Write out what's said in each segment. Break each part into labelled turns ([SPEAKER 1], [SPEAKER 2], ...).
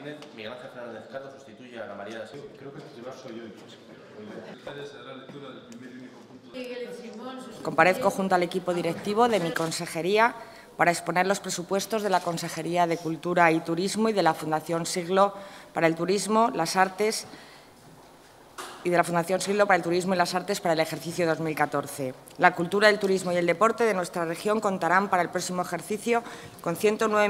[SPEAKER 1] Martínez. Miguel Ángel Fernández Carlos sustituye a Ana María da Silva.
[SPEAKER 2] Creo que el titular soy yo.
[SPEAKER 3] Comparezco junto al equipo directivo de mi consejería para exponer los presupuestos de la Consejería de Cultura y Turismo y de la Fundación Siglo para el Turismo, las Artes y de la Fundación Siglo para el Turismo y las Artes para el ejercicio 2014. La cultura, el turismo y el deporte de nuestra región contarán para el próximo ejercicio con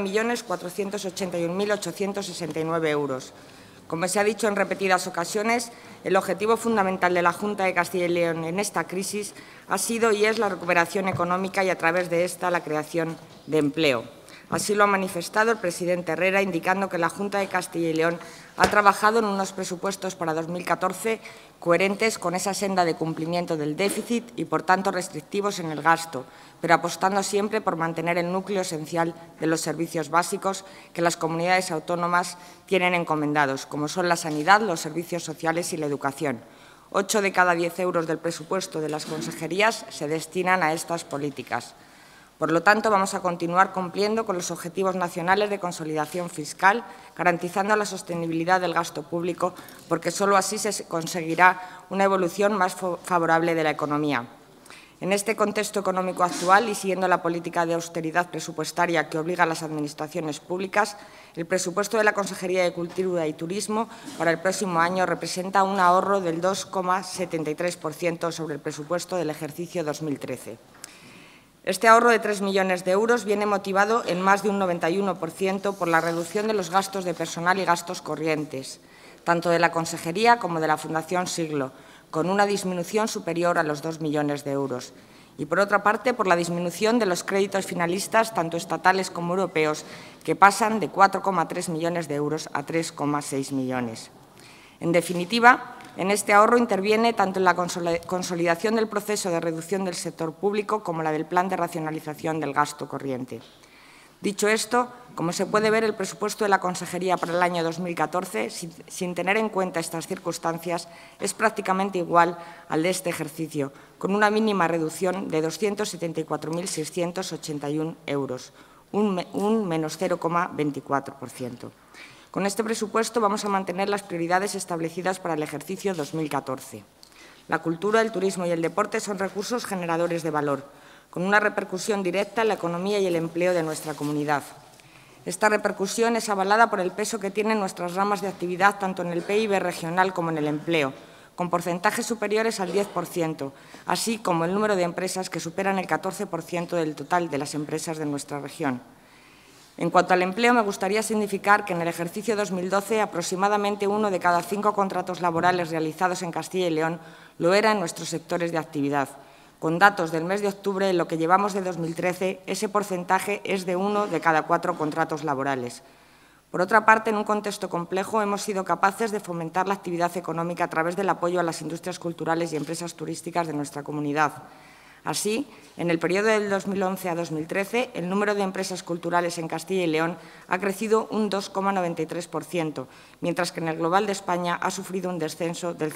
[SPEAKER 3] 109.481.869 euros. Como se ha dicho en repetidas ocasiones, el objetivo fundamental de la Junta de Castilla y León en esta crisis ha sido y es la recuperación económica y, a través de esta, la creación de empleo. Así lo ha manifestado el presidente Herrera, indicando que la Junta de Castilla y León ha trabajado en unos presupuestos para 2014 coherentes con esa senda de cumplimiento del déficit y, por tanto, restrictivos en el gasto, pero apostando siempre por mantener el núcleo esencial de los servicios básicos que las comunidades autónomas tienen encomendados, como son la sanidad, los servicios sociales y la educación. 8 de cada 10 euros del presupuesto de las consejerías se destinan a estas políticas. Por lo tanto, vamos a continuar cumpliendo con los objetivos nacionales de consolidación fiscal, garantizando la sostenibilidad del gasto público, porque solo así se conseguirá una evolución más favorable de la economía. En este contexto económico actual y siguiendo la política de austeridad presupuestaria que obliga a las administraciones públicas, el presupuesto de la Consejería de Cultura y Turismo para el próximo año representa un ahorro del 2,73% sobre el presupuesto del ejercicio 2013. Este ahorro de 3 millones de euros viene motivado en más de un 91% por la reducción de los gastos de personal y gastos corrientes, tanto de la Consejería como de la Fundación Siglo, con una disminución superior a los 2 millones de euros. Y, por otra parte, por la disminución de los créditos finalistas, tanto estatales como europeos, que pasan de 4,3 millones de euros a 3,6 millones. En definitiva, en este ahorro interviene tanto la consolidación del proceso de reducción del sector público como la del plan de racionalización del gasto corriente. Dicho esto, como se puede ver, el presupuesto de la Consejería para el año 2014, sin tener en cuenta estas circunstancias, es prácticamente igual al de este ejercicio, con una mínima reducción de 274.681 euros, un menos 0,24%. Con este presupuesto vamos a mantener las prioridades establecidas para el ejercicio 2014. La cultura, el turismo y el deporte son recursos generadores de valor, con una repercusión directa en la economía y el empleo de nuestra comunidad. Esta repercusión es avalada por el peso que tienen nuestras ramas de actividad tanto en el PIB regional como en el empleo, con porcentajes superiores al 10%, así como el número de empresas que superan el 14% del total de las empresas de nuestra región. En cuanto al empleo, me gustaría significar que en el ejercicio 2012 aproximadamente 1 de cada 5 contratos laborales realizados en Castilla y León lo era en nuestros sectores de actividad. Con datos del mes de octubre, en lo que llevamos de 2013, ese porcentaje es de 1 de cada 4 contratos laborales. Por otra parte, en un contexto complejo, hemos sido capaces de fomentar la actividad económica a través del apoyo a las industrias culturales y empresas turísticas de nuestra comunidad. Así, en el periodo del 2011 a 2013, el número de empresas culturales en Castilla y León ha crecido un 2,93%, mientras que en el global de España ha sufrido un descenso del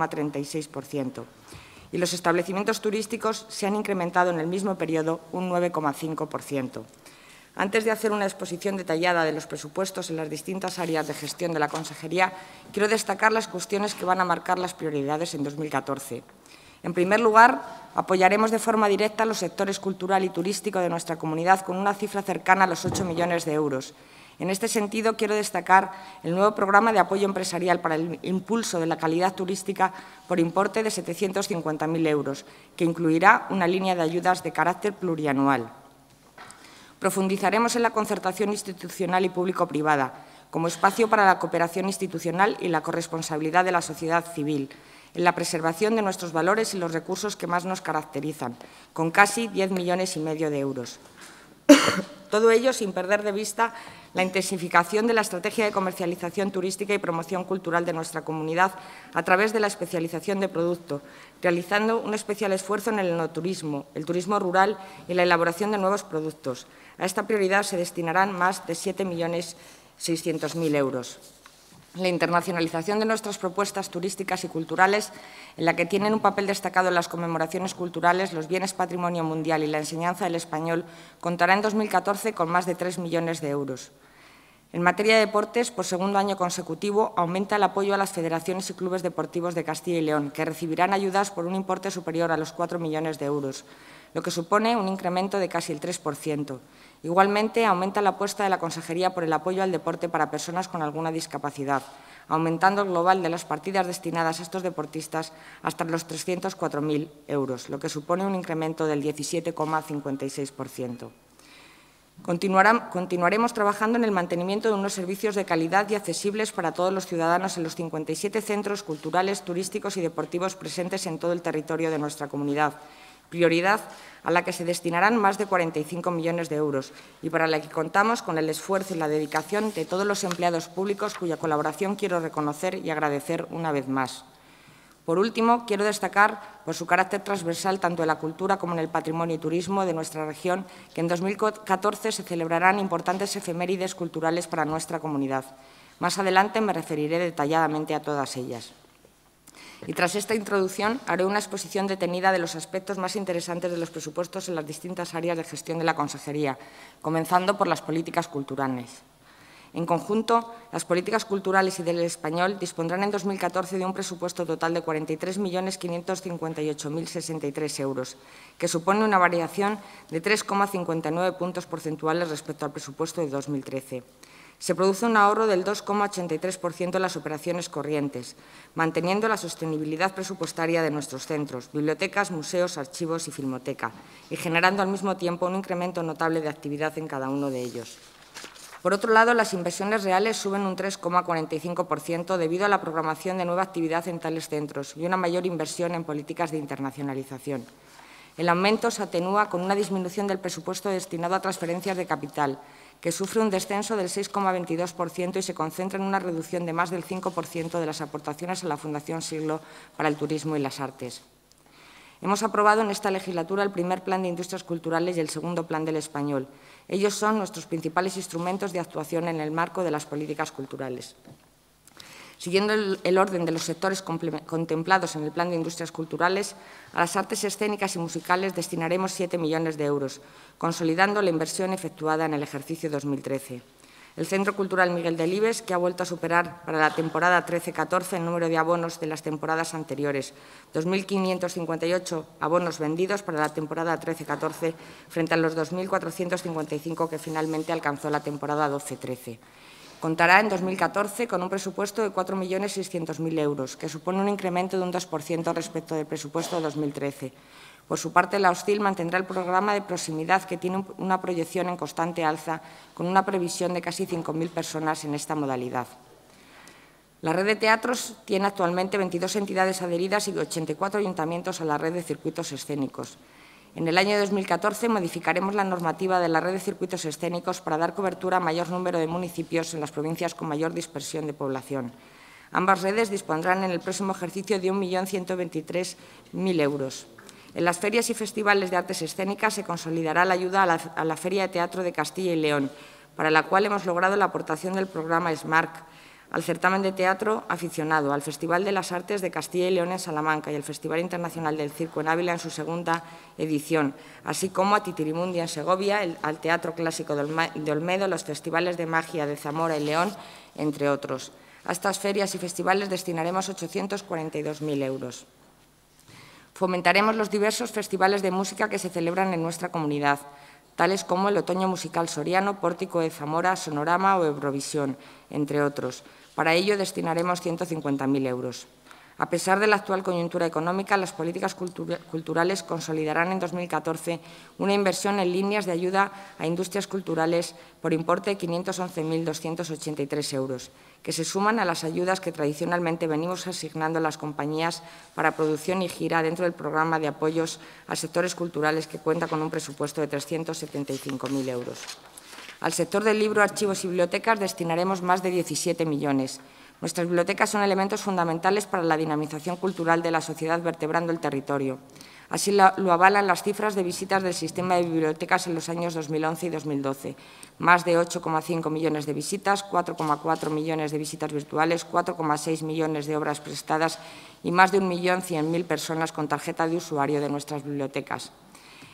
[SPEAKER 3] 0,36%. Y los establecimientos turísticos se han incrementado en el mismo periodo un 9,5%. Antes de hacer una exposición detallada de los presupuestos en las distintas áreas de gestión de la Consejería, quiero destacar las cuestiones que van a marcar las prioridades en 2014. En primer lugar, apoyaremos de forma directa a los sectores cultural y turístico de nuestra comunidad con una cifra cercana a los 8 millones de euros. En este sentido, quiero destacar el nuevo programa de apoyo empresarial para el impulso de la calidad turística por importe de 750.000 euros, que incluirá una línea de ayudas de carácter plurianual. Profundizaremos en la concertación institucional y público-privada, como espacio para la cooperación institucional y la corresponsabilidad de la sociedad civil, en la preservación de nuestros valores y los recursos que más nos caracterizan, con casi 10,5 millones de euros. Todo ello sin perder de vista la intensificación de la estrategia de comercialización turística y promoción cultural de nuestra comunidad a través de la especialización de producto, realizando un especial esfuerzo en el enoturismo, el turismo rural y la elaboración de nuevos productos. A esta prioridad se destinarán más de 7,6 millones euros. La internacionalización de nuestras propuestas turísticas y culturales, en la que tienen un papel destacado las conmemoraciones culturales, los bienes patrimonio mundial y la enseñanza del español, contará en 2014 con más de 3 millones de euros. En materia de deportes, por segundo año consecutivo, aumenta el apoyo a las federaciones y clubes deportivos de Castilla y León, que recibirán ayudas por un importe superior a los 4 millones de euros, lo que supone un incremento de casi el 3%. Igualmente, aumenta la apuesta de la Consejería por el apoyo al deporte para personas con alguna discapacidad, aumentando el global de las partidas destinadas a estos deportistas hasta los 304.000 euros, lo que supone un incremento del 17,56%. Continuaremos trabajando en el mantenimiento de unos servicios de calidad y accesibles para todos los ciudadanos en los 57 centros culturales, turísticos y deportivos presentes en todo el territorio de nuestra comunidad, prioridad a la que se destinarán más de 45 millones de euros y para la que contamos con el esfuerzo y la dedicación de todos los empleados públicos, cuya colaboración quiero reconocer y agradecer una vez más. Por último, quiero destacar por su carácter transversal tanto en la cultura como en el patrimonio y turismo de nuestra región, que en 2014 se celebrarán importantes efemérides culturales para nuestra comunidad. Más adelante me referiré detalladamente a todas ellas. Y tras esta introducción, haré una exposición detenida de los aspectos más interesantes de los presupuestos en las distintas áreas de gestión de la Consejería, comenzando por las políticas culturales. En conjunto, las políticas culturales y del español dispondrán en 2014 de un presupuesto total de 43.558.063 euros, que supone una variación de 3,59 puntos porcentuales respecto al presupuesto de 2013. Se produce un ahorro del 2,83% en las operaciones corrientes, manteniendo la sostenibilidad presupuestaria de nuestros centros, bibliotecas, museos, archivos y filmoteca, y generando al mismo tiempo un incremento notable de actividad en cada uno de ellos. Por otro lado, las inversiones reales suben un 3,45% debido a la programación de nueva actividad en tales centros y una mayor inversión en políticas de internacionalización. El aumento se atenúa con una disminución del presupuesto destinado a transferencias de capital, que sufre un descenso del 6,22% y se concentra en una reducción de más del 5% de las aportaciones a la Fundación Siglo para el Turismo y las Artes. Hemos aprobado en esta legislatura el primer Plan de Industrias Culturales y el segundo Plan del Español. Ellos son nuestros principales instrumentos de actuación en el marco de las políticas culturales. Siguiendo el orden de los sectores contemplados en el Plan de Industrias Culturales, a las artes escénicas y musicales destinaremos 7 millones de euros, consolidando la inversión efectuada en el ejercicio 2013. El Centro Cultural Miguel Delibes, que ha vuelto a superar para la temporada 13-14 el número de abonos de las temporadas anteriores, 2.558 abonos vendidos para la temporada 13-14 frente a los 2.455 que finalmente alcanzó la temporada 12-13. Contará en 2014 con un presupuesto de 4.600.000 euros, que supone un incremento de un 2% respecto del presupuesto de 2013. Por su parte, la OSCIL mantendrá el programa de proximidad, que tiene una proyección en constante alza, con una previsión de casi 5.000 personas en esta modalidad. La red de teatros tiene actualmente 22 entidades adheridas y 84 ayuntamientos a la red de circuitos escénicos. En el año 2014 modificaremos la normativa de la red de circuitos escénicos para dar cobertura a mayor número de municipios en las provincias con mayor dispersión de población. Ambas redes dispondrán en el próximo ejercicio de 1.123.000 euros. En las ferias y festivales de artes escénicas se consolidará la ayuda a la Feria de Teatro de Castilla y León, para la cual hemos logrado la aportación del programa SMARC, al certamen de teatro aficionado, al Festival de las Artes de Castilla y León en Salamanca y al Festival Internacional del Circo en Ávila en su segunda edición, así como a Titirimundi en Segovia, al Teatro Clásico de Olmedo, los festivales de magia de Zamora y León, entre otros. A estas ferias y festivales destinaremos 842.000 euros. Fomentaremos los diversos festivales de música que se celebran en nuestra comunidad, tales como el Otoño Musical Soriano, Pórtico de Zamora, Sonorama o Eurovisión, entre otros. Para ello destinaremos 150.000 euros. A pesar de la actual coyuntura económica, las políticas culturales consolidarán en 2014 una inversión en líneas de ayuda a industrias culturales por importe de 511.283 euros, que se suman a las ayudas que tradicionalmente venimos asignando a las compañías para producción y gira dentro del programa de apoyos a sectores culturales, que cuenta con un presupuesto de 375.000 euros. Al sector del libro, archivos y bibliotecas destinaremos más de 17 millones. Nuestras bibliotecas son elementos fundamentales para la dinamización cultural de la sociedad, vertebrando el territorio. Así lo avalan las cifras de visitas del sistema de bibliotecas en los años 2011 y 2012. Más de 8,5 millones de visitas, 4,4 millones de visitas virtuales, 4,6 millones de obras prestadas y más de 1.100.000 personas con tarjeta de usuario de nuestras bibliotecas.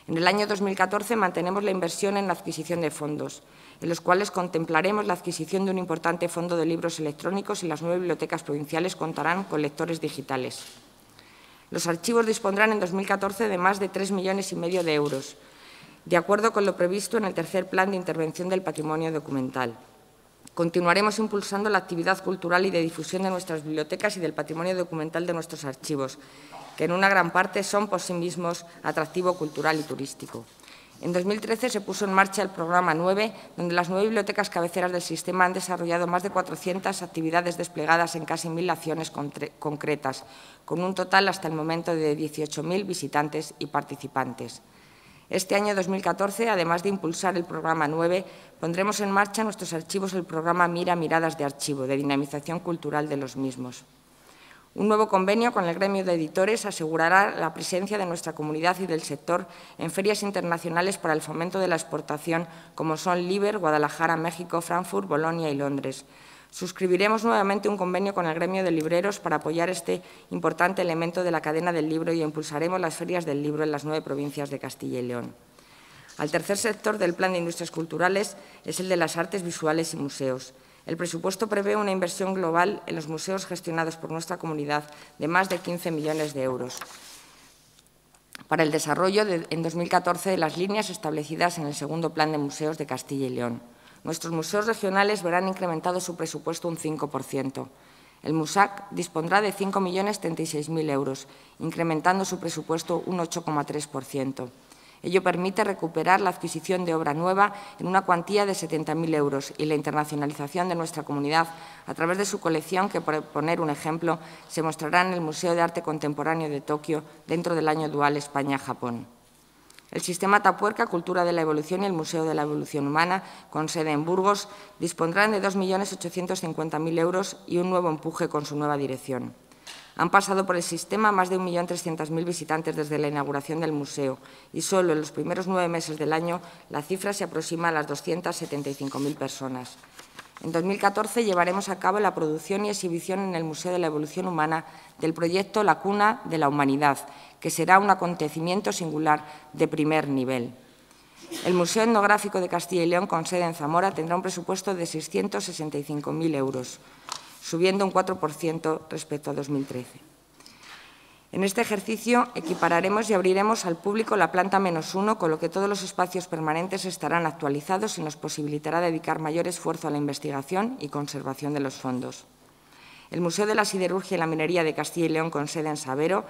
[SPEAKER 3] En el año 2014 mantenemos la inversión en la adquisición de fondos, en los cuales contemplaremos la adquisición de un importante fondo de libros electrónicos y las 9 bibliotecas provinciales contarán con lectores digitales. Los archivos dispondrán en 2014 de más de 3,5 millones de euros, de acuerdo con lo previsto en el tercer Plan de Intervención del Patrimonio Documental. Continuaremos impulsando la actividad cultural y de difusión de nuestras bibliotecas y del patrimonio documental de nuestros archivos, que en una gran parte son por sí mismos atractivo cultural y turístico. En 2013 se puso en marcha el programa 9, donde las 9 bibliotecas cabeceras del sistema han desarrollado más de 400 actividades desplegadas en casi 1.000 acciones concretas, con un total hasta el momento de 18.000 visitantes y participantes. Este año 2014, además de impulsar el programa 9, pondremos en marcha en nuestros archivos el programa Mira Miradas de Archivo, de dinamización cultural de los mismos. Un nuevo convenio con el gremio de editores asegurará la presencia de nuestra comunidad y del sector en ferias internacionales para el fomento de la exportación, como son Liber, Guadalajara, México, Frankfurt, Bolonia y Londres. Suscribiremos nuevamente un convenio con el gremio de libreros para apoyar este importante elemento de la cadena del libro y impulsaremos las ferias del libro en las 9 provincias de Castilla y León. El tercer sector del Plan de Industrias Culturales es el de las artes visuales y museos. El presupuesto prevé una inversión global en los museos gestionados por nuestra comunidad de más de 15 millones de euros para el desarrollo en 2014 de las líneas establecidas en el segundo Plan de Museos de Castilla y León. Nuestros museos regionales verán incrementado su presupuesto un 5%. El MUSAC dispondrá de 5.036.000 euros, incrementando su presupuesto un 8,3%. Ello permite recuperar la adquisición de obra nueva en una cuantía de 70.000 euros y la internacionalización de nuestra comunidad a través de su colección, que, por poner un ejemplo, se mostrará en el Museo de Arte Contemporáneo de Tokio dentro del año dual España-Japón. El Sistema Atapuerca, Cultura de la Evolución y el Museo de la Evolución Humana, con sede en Burgos, dispondrán de 2.850.000 euros y un nuevo empuje con su nueva dirección. Han pasado por el sistema más de 1.300.000 visitantes desde la inauguración del museo y solo en los primeros 9 meses del año la cifra se aproxima a las 275.000 personas. En 2014 llevaremos a cabo la producción y exhibición en el Museo de la Evolución Humana del proyecto La Cuna de la Humanidad, que será un acontecimiento singular de primer nivel. El Museo Etnográfico de Castilla y León, con sede en Zamora, tendrá un presupuesto de 665.000 euros, subiendo un 4% respecto a 2013. En este ejercicio equipararemos y abriremos al público la planta -1, con lo que todos los espacios permanentes estarán actualizados y nos posibilitará dedicar mayor esfuerzo a la investigación y conservación de los fondos. El Museo de la Siderurgia y la Minería de Castilla y León, con sede en Sabero,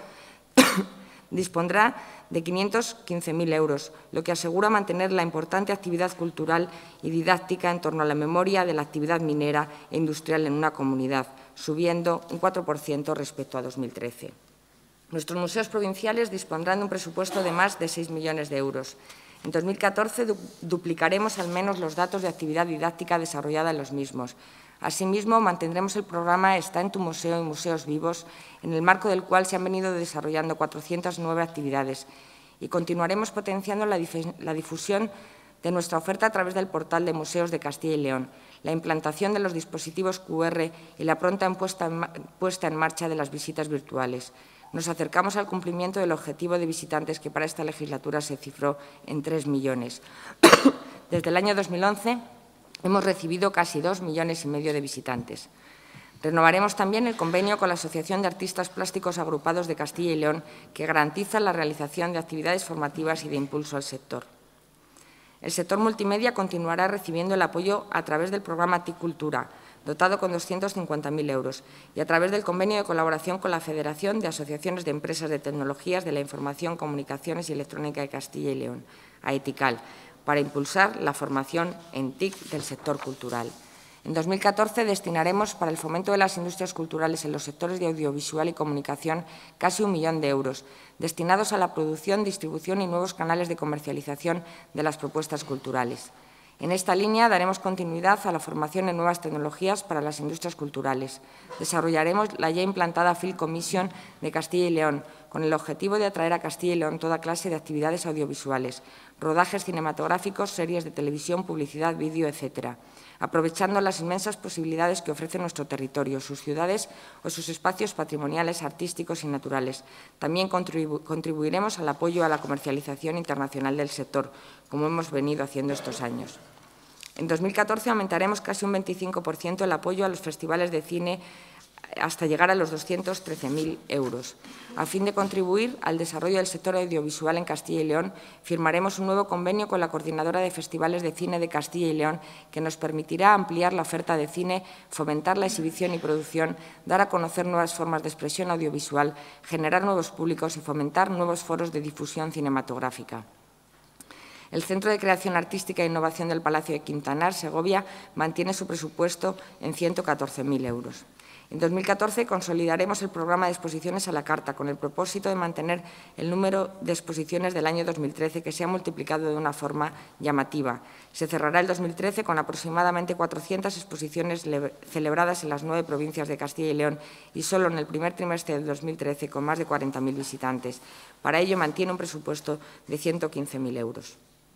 [SPEAKER 3] dispondrá de 515.000 euros, lo que asegura mantener la importante actividad cultural y didáctica en torno a la memoria de la actividad minera e industrial en una comunidad, subiendo un 4% respecto a 2013. Nuestros museos provinciales dispondrán de un presupuesto de más de 6 millones de euros. En 2014 duplicaremos al menos los datos de actividad didáctica desarrollada en los mismos. Asimismo, mantendremos el programa Está en tu museo y Museos Vivos, en el marco del cual se han venido desarrollando 409 actividades, y continuaremos potenciando la difusión de nuestra oferta a través del portal de Museos de Castilla y León, la implantación de los dispositivos QR y la pronta puesta en marcha de las visitas virtuales. Nos acercamos al cumplimiento del objetivo de visitantes que para esta legislatura se cifró en 3 millones. Desde el año 2011 hemos recibido casi 2,5 millones de visitantes. Renovaremos también el convenio con la Asociación de Artistas Plásticos Agrupados de Castilla y León, que garantiza la realización de actividades formativas y de impulso al sector. El sector multimedia continuará recibiendo el apoyo a través del programa TIC Cultura, dotado con 250.000 euros, y a través del convenio de colaboración con la Federación de Asociaciones de Empresas de Tecnologías de la Información, Comunicaciones y Electrónica de Castilla y León, AETICAL, para impulsar la formación en TIC del sector cultural. En 2014 destinaremos para el fomento de las industrias culturales en los sectores de audiovisual y comunicación casi 1 millón de euros, destinados a la producción, distribución y nuevos canales de comercialización de las propuestas culturales. En esta línea daremos continuidad a la formación en nuevas tecnologías para las industrias culturales. Desarrollaremos la ya implantada Film Commission de Castilla y León, con el objetivo de atraer a Castilla y León toda clase de actividades audiovisuales, rodajes cinematográficos, series de televisión, publicidad, vídeo, etc., aprovechando las inmensas posibilidades que ofrece nuestro territorio, sus ciudades o sus espacios patrimoniales, artísticos y naturales. También contribuiremos al apoyo a la comercialización internacional del sector, como hemos venido haciendo estos años. En 2014 aumentaremos casi un 25% el apoyo a los festivales de cine hasta llegar a los 213.000 euros. A fin de contribuir al desarrollo del sector audiovisual en Castilla y León, firmaremos un nuevo convenio con la Coordinadora de Festivales de Cine de Castilla y León que nos permitirá ampliar la oferta de cine, fomentar la exhibición y producción, dar a conocer nuevas formas de expresión audiovisual, generar nuevos públicos y fomentar nuevos foros de difusión cinematográfica. El Centro de Creación Artística e Innovación del Palacio de Quintanar, Segovia, mantiene su presupuesto en 114.000 euros. En 2014 consolidaremos el programa de exposiciones a la carta con el propósito de mantener el número de exposiciones del año 2013 que se ha multiplicado de una forma llamativa. Se cerrará el 2013 con aproximadamente 400 exposiciones celebradas en las 9 provincias de Castilla y León y solo en el primer trimestre del 2013 con más de 40.000 visitantes. Para ello mantiene un presupuesto de 115.000 euros.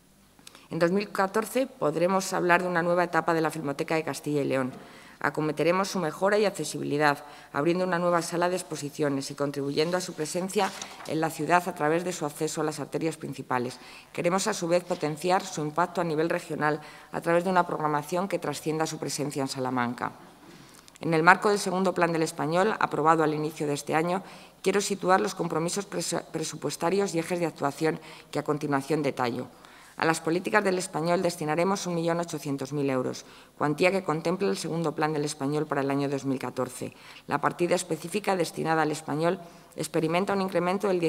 [SPEAKER 3] En 2014 podremos hablar de una nueva etapa de la Filmoteca de Castilla y León. Acometeremos su mejora y accesibilidad, abriendo una nueva sala de exposiciones y contribuyendo a su presencia en la ciudad a través de su acceso a las arterias principales. Queremos, a su vez, potenciar su impacto a nivel regional a través de una programación que trascienda su presencia en Salamanca. En el marco del segundo Plan del Español, aprobado al inicio de este año, quiero situar los compromisos presupuestarios y ejes de actuación que a continuación detallo. A las políticas del Español destinaremos 1.800.000 euros, cuantía que contempla el segundo Plan del Español para el año 2014. La partida específica destinada al Español experimenta un incremento del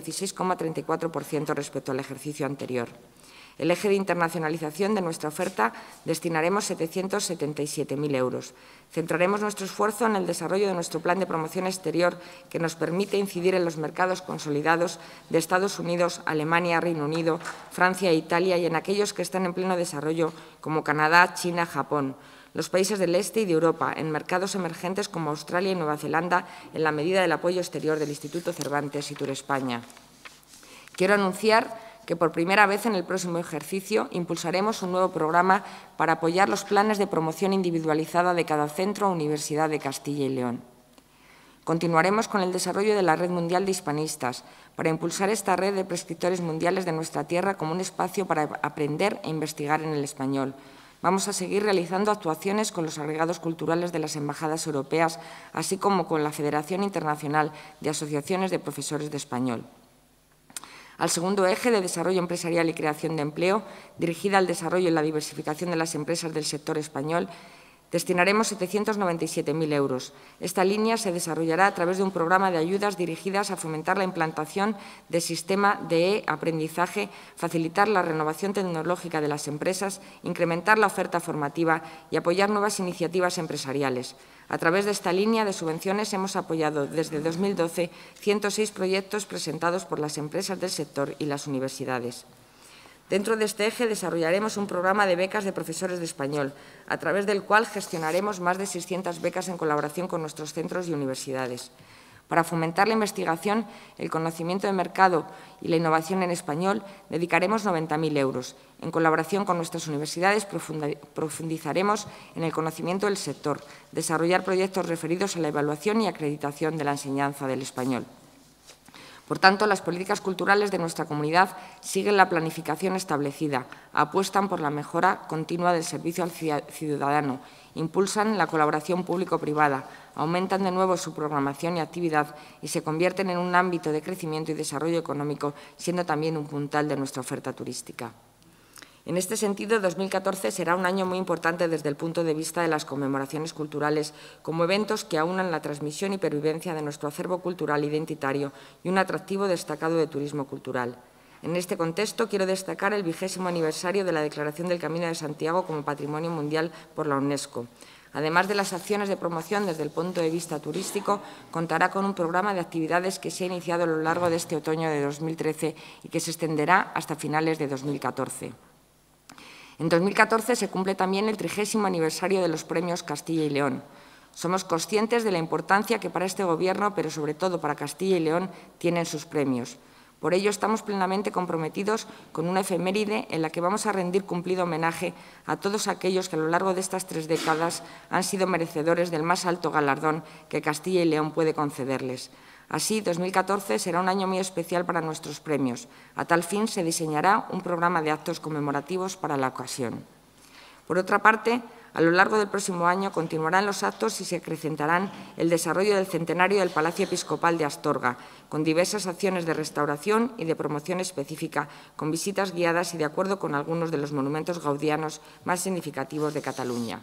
[SPEAKER 3] 16,34% respecto al ejercicio anterior. El eje de internacionalización de nuestra oferta destinaremos 777.000 euros. Centraremos nuestro esfuerzo en el desarrollo de nuestro plan de promoción exterior que nos permite incidir en los mercados consolidados de Estados Unidos, Alemania, Reino Unido, Francia e Italia y en aquellos que están en pleno desarrollo como Canadá, China, Japón, los países del este y de Europa, en mercados emergentes como Australia y Nueva Zelanda, en la medida del apoyo exterior del Instituto Cervantes y Turespaña. Quiero anunciar que por primera vez en el próximo ejercicio impulsaremos un nuevo programa para apoyar los planes de promoción individualizada de cada centro o universidad de Castilla y León. Continuaremos con el desarrollo de la Red Mundial de Hispanistas, para impulsar esta red de prescriptores mundiales de nuestra tierra como un espacio para aprender e investigar en el español. Vamos a seguir realizando actuaciones con los agregados culturales de las embajadas europeas, así como con la Federación Internacional de Asociaciones de Profesores de Español. Al segundo eje de desarrollo empresarial y creación de empleo, dirigida al desarrollo y la diversificación de las empresas del sector español, destinaremos 797.000 euros. Esta línea se desarrollará a través de un programa de ayudas dirigidas a fomentar la implantación de sistema de aprendizaje, facilitar la renovación tecnológica de las empresas, incrementar la oferta formativa y apoyar nuevas iniciativas empresariales. A través de esta línea de subvenciones hemos apoyado desde 2012 106 proyectos presentados por las empresas del sector y las universidades. Dentro de este eje desarrollaremos un programa de becas de profesores de español, a través del cual gestionaremos más de 600 becas en colaboración con nuestros centros y universidades. Para fomentar la investigación, el conocimiento de mercado y la innovación en español, dedicaremos 90.000 euros. En colaboración con nuestras universidades, profundizaremos en el conocimiento del sector, desarrollar proyectos referidos a la evaluación y acreditación de la enseñanza del español. Por tanto, las políticas culturales de nuestra comunidad siguen la planificación establecida, apuestan por la mejora continua del servicio al ciudadano, impulsan la colaboración público-privada, aumentan de nuevo su programación y actividad y se convierten en un ámbito de crecimiento y desarrollo económico, siendo también un puntal de nuestra oferta turística. En este sentido, 2014 será un año muy importante desde el punto de vista de las conmemoraciones culturales, como eventos que aunan la transmisión y pervivencia de nuestro acervo cultural identitario y un atractivo destacado de turismo cultural. En este contexto, quiero destacar el 20º aniversario de la Declaración del Camino de Santiago como Patrimonio Mundial por la UNESCO. Además de las acciones de promoción desde el punto de vista turístico, contará con un programa de actividades que se ha iniciado a lo largo de este otoño de 2013 y que se extenderá hasta finales de 2014. En 2014 se cumple también el 30º aniversario de los Premios Castilla y León. Somos conscientes de la importancia que para este Gobierno, pero sobre todo para Castilla y León, tienen sus premios. Por ello, estamos plenamente comprometidos con una efeméride en la que vamos a rendir cumplido homenaje a todos aquellos que a lo largo de estas 3 décadas han sido merecedores del más alto galardón que Castilla y León puede concederles. Así, 2014 será un año muy especial para nuestros premios. A tal fin, se diseñará un programa de actos conmemorativos para la ocasión. Por otra parte, a lo largo del próximo año continuarán los actos y se acrecentarán el desarrollo del centenario del Palacio Episcopal de Astorga, con diversas acciones de restauración y de promoción específica, con visitas guiadas y de acuerdo con algunos de los monumentos gaudianos más significativos de Cataluña.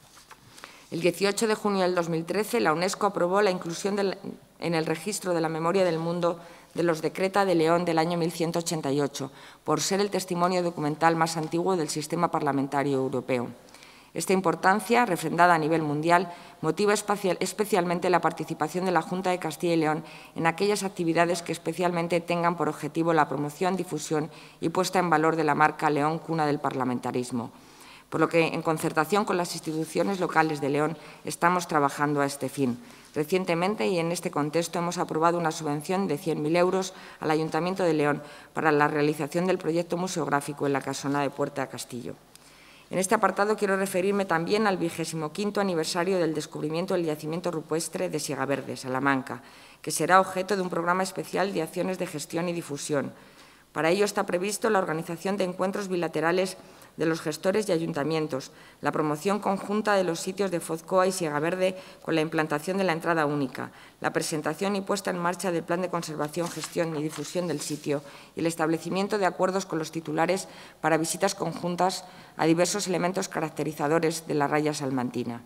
[SPEAKER 3] El 18 de junio del 2013, la UNESCO aprobó la inclusión en el registro de la memoria del mundo de los Decreta de León del año 1188, por ser el testimonio documental más antiguo del sistema parlamentario europeo. Esta importancia, refrendada a nivel mundial, motiva especialmente la participación de la Junta de Castilla y León en aquellas actividades que especialmente tengan por objetivo la promoción, difusión y puesta en valor de la marca León, cuna del parlamentarismo. Por lo que, en concertación con las instituciones locales de León, estamos trabajando a este fin. Recientemente, y en este contexto, hemos aprobado una subvención de 100.000 euros al Ayuntamiento de León para la realización del proyecto museográfico en la casona de Puerta de Castillo. En este apartado quiero referirme también al 25º aniversario del descubrimiento del yacimiento rupestre de Siegaverde, Salamanca, que será objeto de un programa especial de acciones de gestión y difusión. Para ello está previsto la organización de encuentros bilaterales de los gestores y ayuntamientos, la promoción conjunta de los sitios de Fozcoa y Siegaverde con la implantación de la entrada única, la presentación y puesta en marcha del plan de conservación, gestión y difusión del sitio y el establecimiento de acuerdos con los titulares para visitas conjuntas a diversos elementos caracterizadores de la raya salmantina.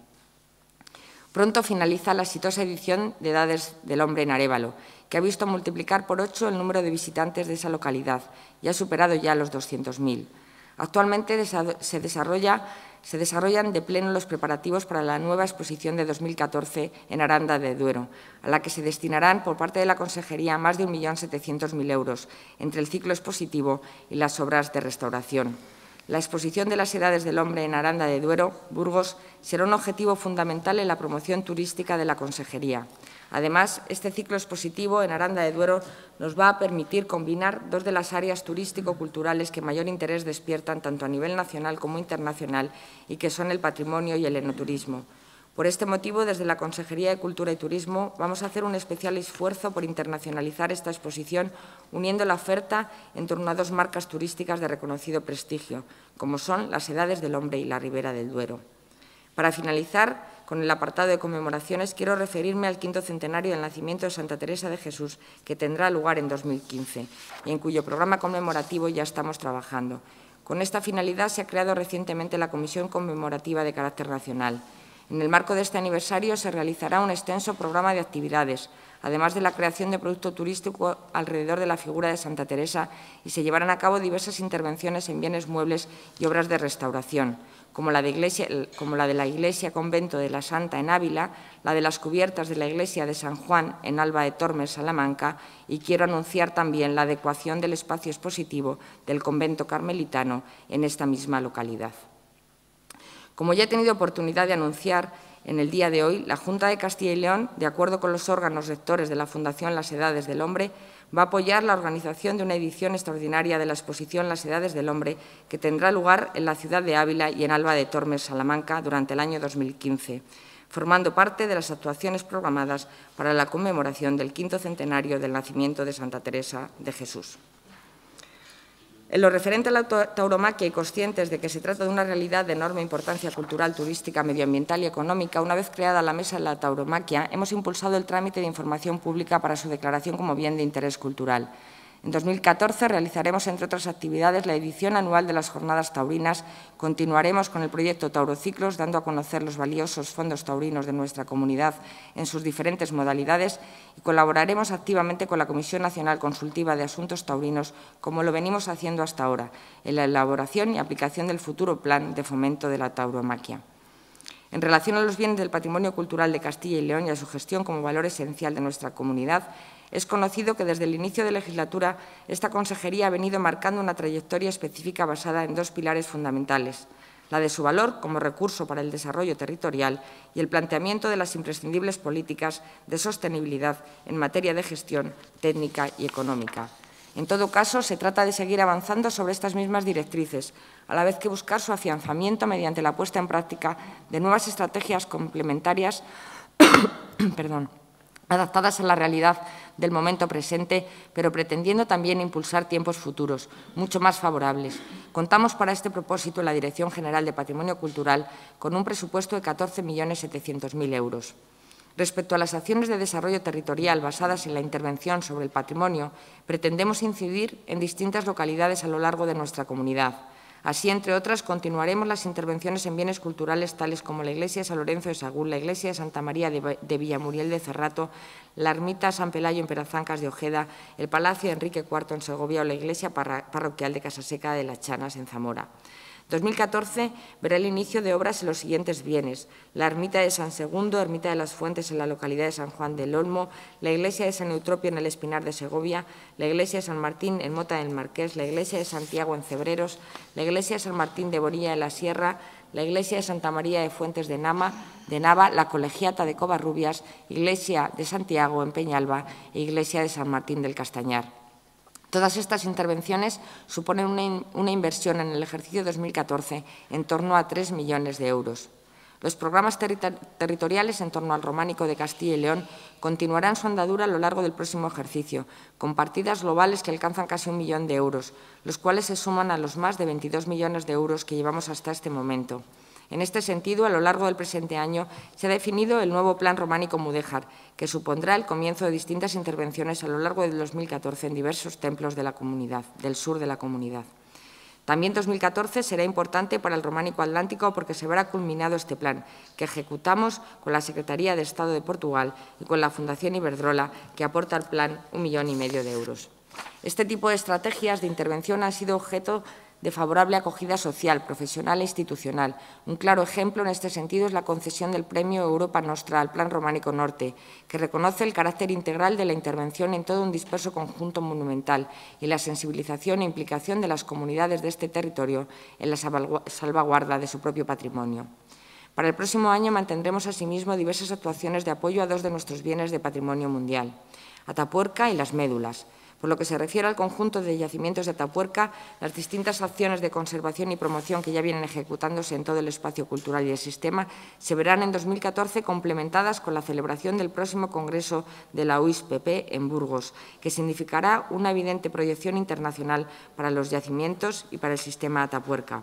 [SPEAKER 3] Pronto finaliza la exitosa edición de Edades del Hombre en Arévalo, que ha visto multiplicar por 8 el número de visitantes de esa localidad y ha superado ya los 200.000. Actualmente se desarrollan de pleno los preparativos para la nueva exposición de 2014 en Aranda de Duero, a la que se destinarán por parte de la Consejería más de 1.700.000 euros entre el ciclo expositivo y las obras de restauración. La exposición de las Edades del Hombre en Aranda de Duero, Burgos, será un objetivo fundamental en la promoción turística de la Consejería. Además, este ciclo expositivo en Aranda de Duero nos va a permitir combinar 2 de las áreas turístico-culturales que mayor interés despiertan tanto a nivel nacional como internacional y que son el patrimonio y el enoturismo. Por este motivo, desde la Consejería de Cultura y Turismo vamos a hacer un especial esfuerzo por internacionalizar esta exposición, uniendo la oferta en torno a 2 marcas turísticas de reconocido prestigio, como son las Edades del Hombre y la Ribera del Duero. Para finalizar, con el apartado de conmemoraciones, quiero referirme al 5º centenario del nacimiento de Santa Teresa de Jesús, que tendrá lugar en 2015 y en cuyo programa conmemorativo ya estamos trabajando. Con esta finalidad se ha creado recientemente la Comisión Conmemorativa de Carácter Nacional. En el marco de este aniversario se realizará un extenso programa de actividades, además de la creación de producto turístico alrededor de la figura de Santa Teresa, y se llevarán a cabo diversas intervenciones en bienes muebles y obras de restauración, como la de la Iglesia Convento de la Santa en Ávila, la de las cubiertas de la Iglesia de San Juan en Alba de Tormes, Salamanca, y quiero anunciar también la adecuación del espacio expositivo del Convento Carmelitano en esta misma localidad. Como ya he tenido oportunidad de anunciar en el día de hoy, la Junta de Castilla y León, de acuerdo con los órganos rectores de la Fundación Las Edades del Hombre, va a apoyar la organización de una edición extraordinaria de la exposición Las Edades del Hombre, que tendrá lugar en la ciudad de Ávila y en Alba de Tormes, Salamanca, durante el año 2015, formando parte de las actuaciones programadas para la conmemoración del 5º centenario del nacimiento de Santa Teresa de Jesús. En lo referente a la tauromaquia y conscientes de que se trata de una realidad de enorme importancia cultural, turística, medioambiental y económica, una vez creada la Mesa de la Tauromaquia, hemos impulsado el trámite de información pública para su declaración como bien de interés cultural. En 2014 realizaremos, entre otras actividades, la edición anual de las Jornadas Taurinas. Continuaremos con el proyecto Taurociclos, dando a conocer los valiosos fondos taurinos de nuestra comunidad en sus diferentes modalidades, y colaboraremos activamente con la Comisión Nacional Consultiva de Asuntos Taurinos, como lo venimos haciendo hasta ahora, en la elaboración y aplicación del futuro plan de fomento de la tauromaquia. En relación a los bienes del patrimonio cultural de Castilla y León y a su gestión como valor esencial de nuestra comunidad, es conocido que desde el inicio de legislatura esta Consejería ha venido marcando una trayectoria específica basada en 2 pilares fundamentales: la de su valor como recurso para el desarrollo territorial y el planteamiento de las imprescindibles políticas de sostenibilidad en materia de gestión técnica y económica. En todo caso, se trata de seguir avanzando sobre estas mismas directrices, a la vez que buscar su afianzamiento mediante la puesta en práctica de nuevas estrategias complementarias adaptadas a la realidad del momento presente, pero pretendiendo también impulsar tiempos futuros, mucho más favorables. Contamos para este propósito en la Dirección General de Patrimonio Cultural con un presupuesto de 14.700.000 euros. Respecto a las acciones de desarrollo territorial basadas en la intervención sobre el patrimonio, pretendemos incidir en distintas localidades a lo largo de nuestra comunidad. Así, entre otras, continuaremos las intervenciones en bienes culturales tales como la Iglesia de San Lorenzo de Sagún, la Iglesia de Santa María de Villamuriel de Cerrato, la Ermita San Pelayo en Perazancas de Ojeda, el Palacio de Enrique IV en Segovia o la Iglesia parroquial de Casaseca de las Chanas en Zamora. 2014 verá el inicio de obras en los siguientes bienes: la Ermita de San Segundo, Ermita de las Fuentes en la localidad de San Juan del Olmo, la Iglesia de San Eutropio en el Espinar de Segovia, la Iglesia de San Martín en Mota del Marqués, la Iglesia de Santiago en Cebreros, la Iglesia de San Martín de Borilla de la Sierra, la Iglesia de Santa María de Fuentes de Nava, la Colegiata de Covarrubias, Iglesia de Santiago en Peñalba e Iglesia de San Martín del Castañar. Todas estas intervenciones suponen una inversión en el ejercicio 2014 en torno a 3 millones de euros. Los programas territoriales en torno al románico de Castilla y León continuarán su andadura a lo largo del próximo ejercicio, con partidas globales que alcanzan casi 1 millón de euros, los cuales se suman a los más de 22 millones de euros que llevamos hasta este momento. En este sentido, a lo largo del presente año se ha definido el nuevo Plan Románico Mudéjar, que supondrá el comienzo de distintas intervenciones a lo largo del 2014 en diversos templos de la comunidad, del sur de la comunidad. También 2014 será importante para el Románico Atlántico porque se verá culminado este plan, que ejecutamos con la Secretaría de Estado de Portugal y con la Fundación Iberdrola, que aporta al plan 1,5 millones de euros. Este tipo de estrategias de intervención han sido objeto de favorable acogida social, profesional e institucional. Un claro ejemplo en este sentido es la concesión del Premio Europa Nostra al Plan Románico Norte, que reconoce el carácter integral de la intervención en todo un disperso conjunto monumental y la sensibilización e implicación de las comunidades de este territorio en la salvaguarda de su propio patrimonio. Para el próximo año mantendremos asimismo diversas actuaciones de apoyo a 2 de nuestros bienes de patrimonio mundial, Atapuerca y Las Médulas. Por lo que se refiere al conjunto de yacimientos de Atapuerca, las distintas acciones de conservación y promoción que ya vienen ejecutándose en todo el espacio cultural y el sistema se verán en 2014 complementadas con la celebración del próximo Congreso de la UISPP en Burgos, que significará una evidente proyección internacional para los yacimientos y para el sistema Atapuerca.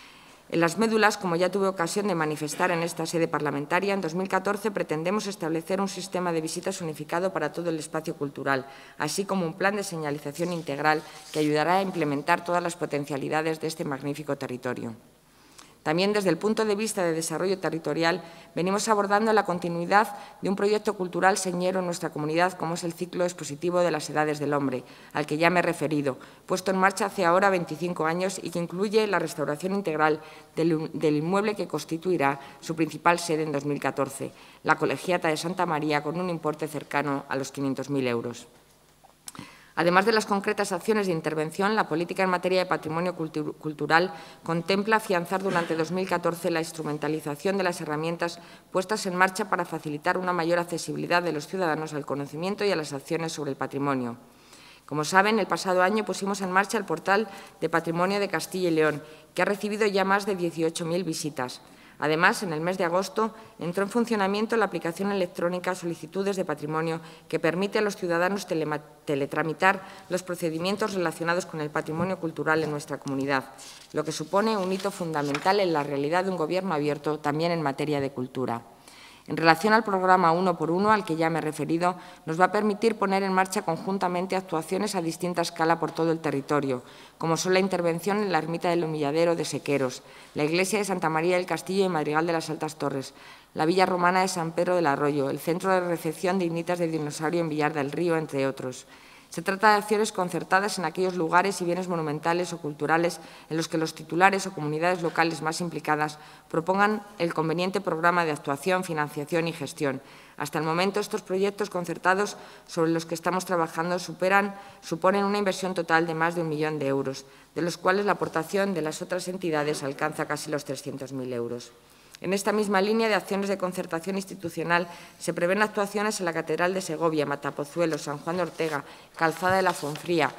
[SPEAKER 3] En Las Médulas, como ya tuve ocasión de manifestar en esta sede parlamentaria, en 2014 pretendemos establecer un sistema de visitas unificado para todo el espacio cultural, así como un plan de señalización integral que ayudará a implementar todas las potencialidades de este magnífico territorio. También desde el punto de vista de desarrollo territorial venimos abordando la continuidad de un proyecto cultural señero en nuestra comunidad como es el ciclo expositivo de las edades del hombre, al que ya me he referido, puesto en marcha hace ahora 25 años y que incluye la restauración integral del inmueble que constituirá su principal sede en 2014, la Colegiata de Santa María, con un importe cercano a los 500.000 euros. Además de las concretas acciones de intervención, la política en materia de patrimonio cultural contempla afianzar durante 2014 la instrumentalización de las herramientas puestas en marcha para facilitar una mayor accesibilidad de los ciudadanos al conocimiento y a las acciones sobre el patrimonio. Como saben, el pasado año pusimos en marcha el portal de Patrimonio de Castilla y León, que ha recibido ya más de 18.000 visitas. Además, en el mes de agosto entró en funcionamiento la aplicación electrónica Solicitudes de Patrimonio, que permite a los ciudadanos teletramitar los procedimientos relacionados con el patrimonio cultural en nuestra comunidad, lo que supone un hito fundamental en la realidad de un Gobierno abierto también en materia de cultura. En relación al programa 1x1, al que ya me he referido, nos va a permitir poner en marcha conjuntamente actuaciones a distinta escala por todo el territorio, como son la intervención en la Ermita del Humilladero de Sequeros, la Iglesia de Santa María del Castillo y Madrigal de las Altas Torres, la Villa Romana de San Pedro del Arroyo, el Centro de Recepción de Ignitas de Dinosaurio en Villar del Río, entre otros. Se trata de acciones concertadas en aquellos lugares y bienes monumentales o culturales en los que los titulares o comunidades locales más implicadas propongan el conveniente programa de actuación, financiación y gestión. Hasta el momento, estos proyectos concertados sobre los que estamos trabajando suponen una inversión total de más de 1 millón de euros, de los cuales la aportación de las otras entidades alcanza casi los 300.000 euros. En esta misma línea de acciones de concertación institucional se prevén actuaciones en la Catedral de Segovia, Matapozuelo, San Juan de Ortega, Calzada de la Fonfría,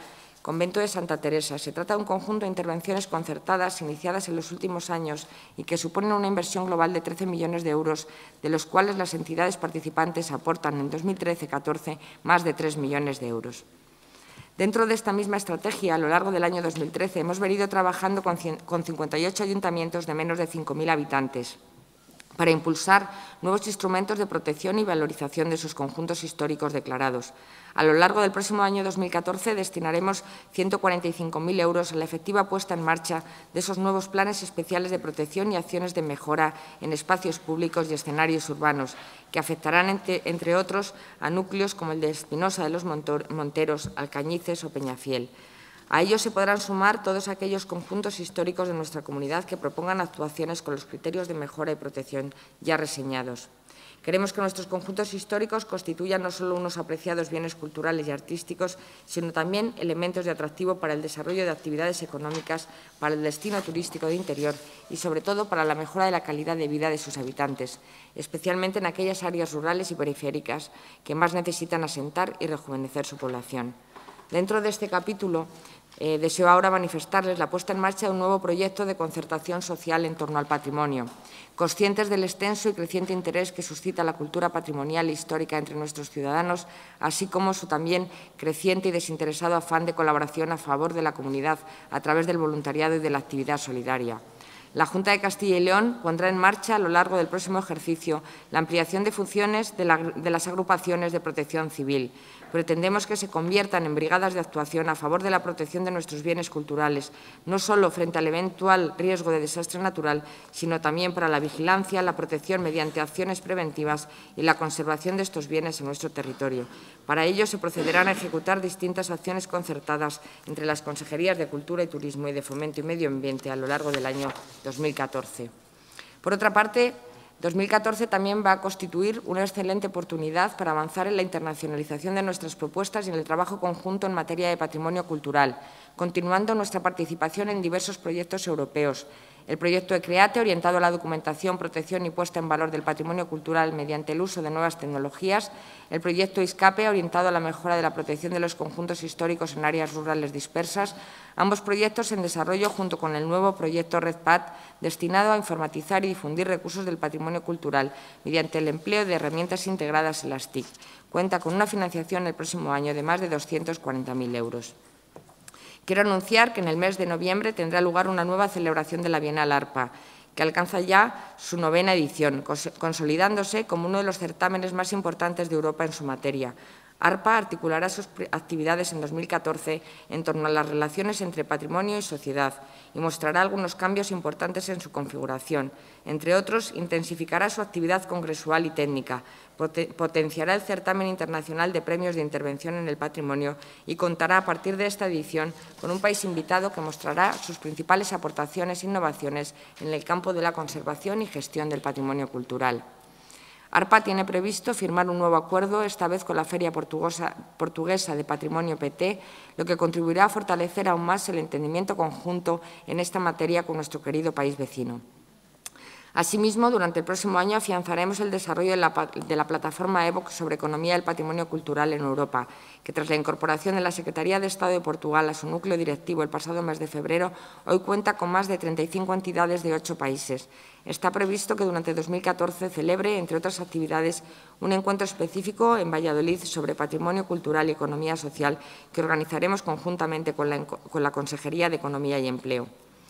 [SPEAKER 3] Convento de Santa Teresa. Se trata de un conjunto de intervenciones concertadas iniciadas en los últimos años y que suponen una inversión global de 13 millones de euros, de los cuales las entidades participantes aportan en 2013-14 más de 3 millones de euros. Dentro de esta misma estrategia, a lo largo del año 2013, hemos venido trabajando con 58 ayuntamientos de menos de 5.000 habitantes para impulsar nuevos instrumentos de protección y valorización de sus conjuntos históricos declarados. A lo largo del próximo año 2014 destinaremos 145.000 euros a la efectiva puesta en marcha de esos nuevos planes especiales de protección y acciones de mejora en espacios públicos y escenarios urbanos, que afectarán, entre otros, a núcleos como el de Espinosa de los Monteros, Alcañices o Peñafiel. A ello se podrán sumar todos aquellos conjuntos históricos de nuestra comunidad que propongan actuaciones con los criterios de mejora y protección ya reseñados. Queremos que nuestros conjuntos históricos constituyan no solo unos apreciados bienes culturales y artísticos, sino también elementos de atractivo para el desarrollo de actividades económicas, para el destino turístico de interior y, sobre todo, para la mejora de la calidad de vida de sus habitantes, especialmente en aquellas áreas rurales y periféricas que más necesitan asentar y rejuvenecer su población. Dentro de este capítulo, deseo ahora manifestarles la puesta en marcha de un nuevo proyecto de concertación social en torno al patrimonio. Conscientes del extenso y creciente interés que suscita la cultura patrimonial e histórica entre nuestros ciudadanos, así como su también creciente y desinteresado afán de colaboración a favor de la comunidad a través del voluntariado y de la actividad solidaria. La Junta de Castilla y León pondrá en marcha a lo largo del próximo ejercicio la ampliación de funciones de las agrupaciones de protección civil. Pretendemos que se conviertan en brigadas de actuación a favor de la protección de nuestros bienes culturales, no solo frente al eventual riesgo de desastre natural, sino también para la vigilancia, la protección mediante acciones preventivas y la conservación de estos bienes en nuestro territorio. Para ello se procederán a ejecutar distintas acciones concertadas entre las Consejerías de Cultura y Turismo y de Fomento y Medio Ambiente a lo largo del año 2014. Por otra parte, 2014 también va a constituir una excelente oportunidad para avanzar en la internacionalización de nuestras propuestas y en el trabajo conjunto en materia de patrimonio cultural, continuando nuestra participación en diversos proyectos europeos. El proyecto ECREATE, orientado a la documentación, protección y puesta en valor del patrimonio cultural mediante el uso de nuevas tecnologías. El proyecto ISCAPE, orientado a la mejora de la protección de los conjuntos históricos en áreas rurales dispersas. Ambos proyectos en desarrollo junto con el nuevo proyecto REDPAT, destinado a informatizar y difundir recursos del patrimonio cultural mediante el empleo de herramientas integradas en las TIC. Cuenta con una financiación el próximo año de más de 240.000 euros. Quiero anunciar que en el mes de noviembre tendrá lugar una nueva celebración de la Bienal ARPA, que alcanza ya su 9ª edición, consolidándose como uno de los certámenes más importantes de Europa en su materia. ARPA articulará sus actividades en 2014 en torno a las relaciones entre patrimonio y sociedad y mostrará algunos cambios importantes en su configuración. Entre otros, intensificará su actividad congresual y técnica, potenciará el certamen internacional de premios de intervención en el patrimonio y contará a partir de esta edición con un país invitado que mostrará sus principales aportaciones e innovaciones en el campo de la conservación y gestión del patrimonio cultural. ARPA tiene previsto firmar un nuevo acuerdo, esta vez con la Feria Portuguesa de Patrimonio PT, lo que contribuirá a fortalecer aún más el entendimiento conjunto en esta materia con nuestro querido país vecino. Asimismo, durante el próximo año afianzaremos el desarrollo de la plataforma EVOC sobre economía del patrimonio cultural en Europa, que tras la incorporación de la Secretaría de Estado de Portugal a su núcleo directivo el pasado mes de febrero, hoy cuenta con más de 35 entidades de 8 países. Está previsto que durante 2014 celebre, entre otras actividades, un encuentro específico en Valladolid sobre patrimonio cultural y economía social que organizaremos conjuntamente con la Consejería de Economía y Empleo.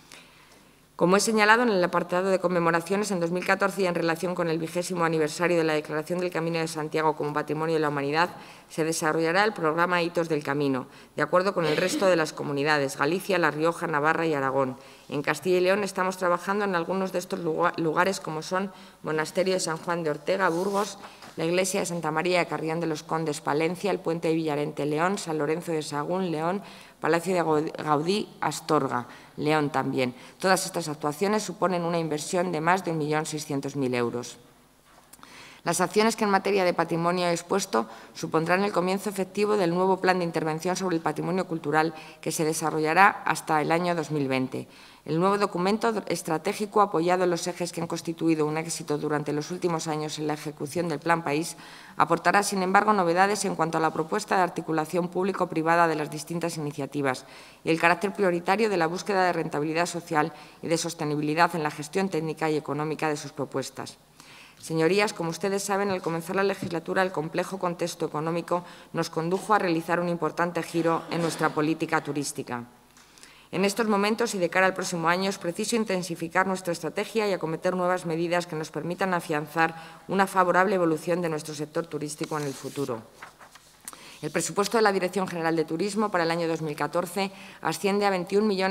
[SPEAKER 3] Como he señalado en el apartado de conmemoraciones, en 2014 y en relación con el 20º aniversario de la Declaración del Camino de Santiago como Patrimonio de la Humanidad, se desarrollará el programa Hitos del Camino, de acuerdo con el resto de las comunidades, Galicia, La Rioja, Navarra y Aragón. En Castilla y León estamos trabajando en algunos de estos lugares, como son Monasterio de San Juan de Ortega, Burgos, la Iglesia de Santa María de Carrión de los Condes, Palencia, el Puente de Villarente, León, San Lorenzo de Sagún, León, Palacio de Gaudí, Astorga, León también. Todas estas actuaciones suponen una inversión de más de 1.600.000 euros. Las acciones que en materia de patrimonio he expuesto supondrán el comienzo efectivo del nuevo plan de intervención sobre el patrimonio cultural que se desarrollará hasta el año 2020. El nuevo documento estratégico, apoyado en los ejes que han constituido un éxito durante los últimos años en la ejecución del Plan País, aportará, sin embargo, novedades en cuanto a la propuesta de articulación público-privada de las distintas iniciativas y el carácter prioritario de la búsqueda de rentabilidad social y de sostenibilidad en la gestión técnica y económica de sus propuestas. Señorías, como ustedes saben, al comenzar la legislatura, el complejo contexto económico nos condujo a realizar un importante giro en nuestra política turística. En estos momentos y de cara al próximo año es preciso intensificar nuestra estrategia y acometer nuevas medidas que nos permitan afianzar una favorable evolución de nuestro sector turístico en el futuro. El presupuesto de la Dirección General de Turismo para el año 2014 asciende a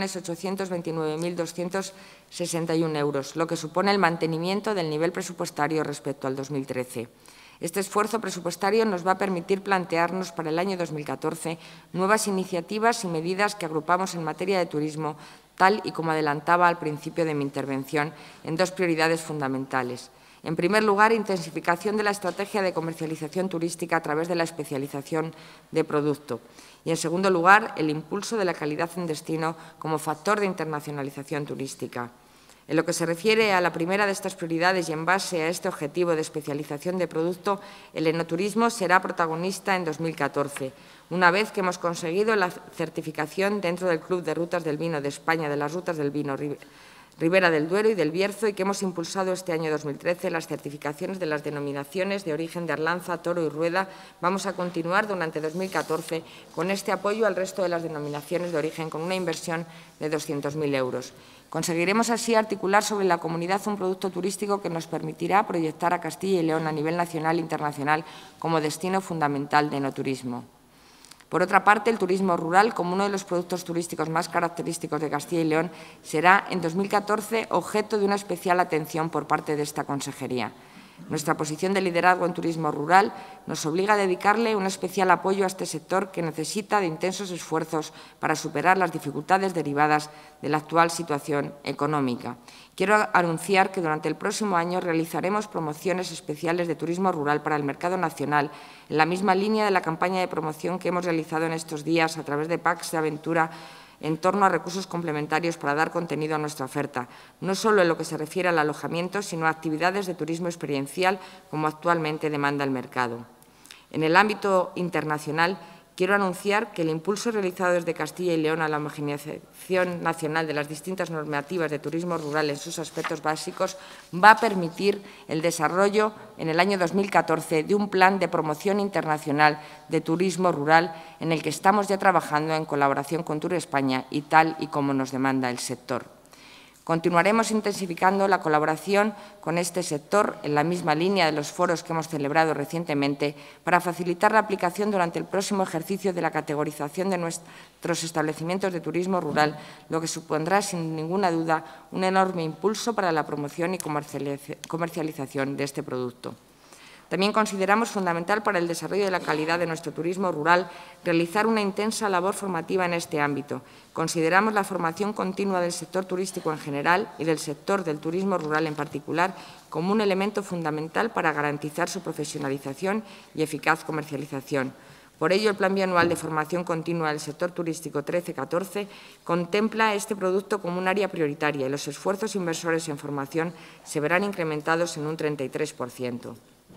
[SPEAKER 3] 21.829.261 euros, lo que supone el mantenimiento del nivel presupuestario respecto al 2013. Este esfuerzo presupuestario nos va a permitir plantearnos para el año 2014 nuevas iniciativas y medidas que agrupamos en materia de turismo, tal y como adelantaba al principio de mi intervención, en dos prioridades fundamentales. En primer lugar, intensificación de la estrategia de comercialización turística a través de la especialización de producto. Y, en segundo lugar, el impulso de la calidad en destino como factor de internacionalización turística. En lo que se refiere a la primera de estas prioridades y en base a este objetivo de especialización de producto, el enoturismo será protagonista en 2014, una vez que hemos conseguido la certificación dentro del Club de Rutas del Vino de España de las rutas del vino Ribera del Duero y del Bierzo, y que hemos impulsado este año 2013 las certificaciones de las denominaciones de origen de Arlanza, Toro y Rueda. Vamos a continuar durante 2014 con este apoyo al resto de las denominaciones de origen con una inversión de 200.000 euros. Conseguiremos así articular sobre la comunidad un producto turístico que nos permitirá proyectar a Castilla y León a nivel nacional e internacional como destino fundamental de enoturismo. Por otra parte, el turismo rural, como uno de los productos turísticos más característicos de Castilla y León, será en 2014 objeto de una especial atención por parte de esta consejería. Nuestra posición de liderazgo en turismo rural nos obliga a dedicarle un especial apoyo a este sector que necesita de intensos esfuerzos para superar las dificultades derivadas de la actual situación económica. Quiero anunciar que durante el próximo año realizaremos promociones especiales de turismo rural para el mercado nacional, en la misma línea de la campaña de promoción que hemos realizado en estos días a través de packs de aventura en torno a recursos complementarios para dar contenido a nuestra oferta, no solo en lo que se refiere al alojamiento, sino a actividades de turismo experiencial, como actualmente demanda el mercado. En el ámbito internacional, quiero anunciar que el impulso realizado desde Castilla y León a la homogeneización nacional de las distintas normativas de turismo rural en sus aspectos básicos va a permitir el desarrollo en el año 2014 de un plan de promoción internacional de turismo rural en el que estamos ya trabajando en colaboración con Tour España y tal y como nos demanda el sector. Continuaremos intensificando la colaboración con este sector en la misma línea de los foros que hemos celebrado recientemente para facilitar la aplicación durante el próximo ejercicio de la categorización de nuestros establecimientos de turismo rural, lo que supondrá, sin ninguna duda, un enorme impulso para la promoción y comercialización de este producto. También consideramos fundamental para el desarrollo de la calidad de nuestro turismo rural realizar una intensa labor formativa en este ámbito. Consideramos la formación continua del sector turístico en general y del sector del turismo rural en particular como un elemento fundamental para garantizar su profesionalización y eficaz comercialización. Por ello, el Plan Bianual de Formación Continua del Sector Turístico 13-14 contempla este producto como un área prioritaria y los esfuerzos inversores en formación se verán incrementados en un 33%.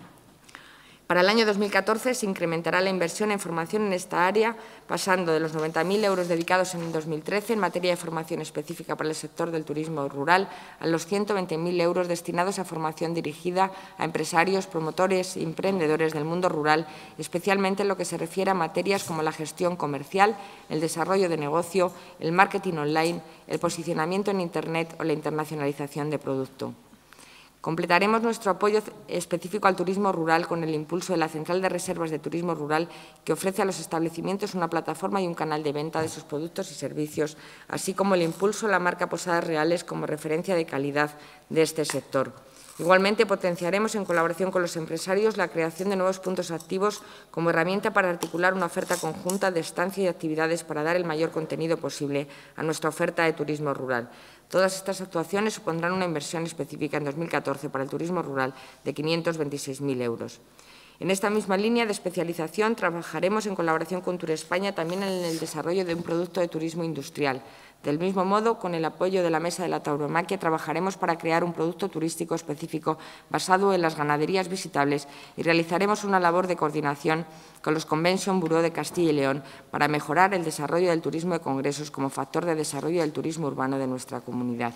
[SPEAKER 3] Para el año 2014 se incrementará la inversión en formación en esta área, pasando de los 90.000 euros dedicados en 2013 en materia de formación específica para el sector del turismo rural a los 120.000 euros destinados a formación dirigida a empresarios, promotores y emprendedores del mundo rural, especialmente en lo que se refiere a materias como la gestión comercial, el desarrollo de negocio, el marketing online, el posicionamiento en Internet o la internacionalización de producto. Completaremos nuestro apoyo específico al turismo rural con el impulso de la Central de Reservas de Turismo Rural, que ofrece a los establecimientos una plataforma y un canal de venta de sus productos y servicios, así como el impulso a la marca Posadas Reales como referencia de calidad de este sector. Igualmente, potenciaremos, en colaboración con los empresarios, la creación de nuevos puntos activos como herramienta para articular una oferta conjunta de estancia y actividades para dar el mayor contenido posible a nuestra oferta de turismo rural. Todas estas actuaciones supondrán una inversión específica en 2014 para el turismo rural de 526.000 euros. En esta misma línea de especialización trabajaremos en colaboración con Turespaña también en el desarrollo de un producto de turismo industrial. Del mismo modo, con el apoyo de la Mesa de la Tauromaquia, trabajaremos para crear un producto turístico específico basado en las ganaderías visitables y realizaremos una labor de coordinación con los Convention Bureau de Castilla y León para mejorar el desarrollo del turismo de congresos como factor de desarrollo del turismo urbano de nuestra comunidad.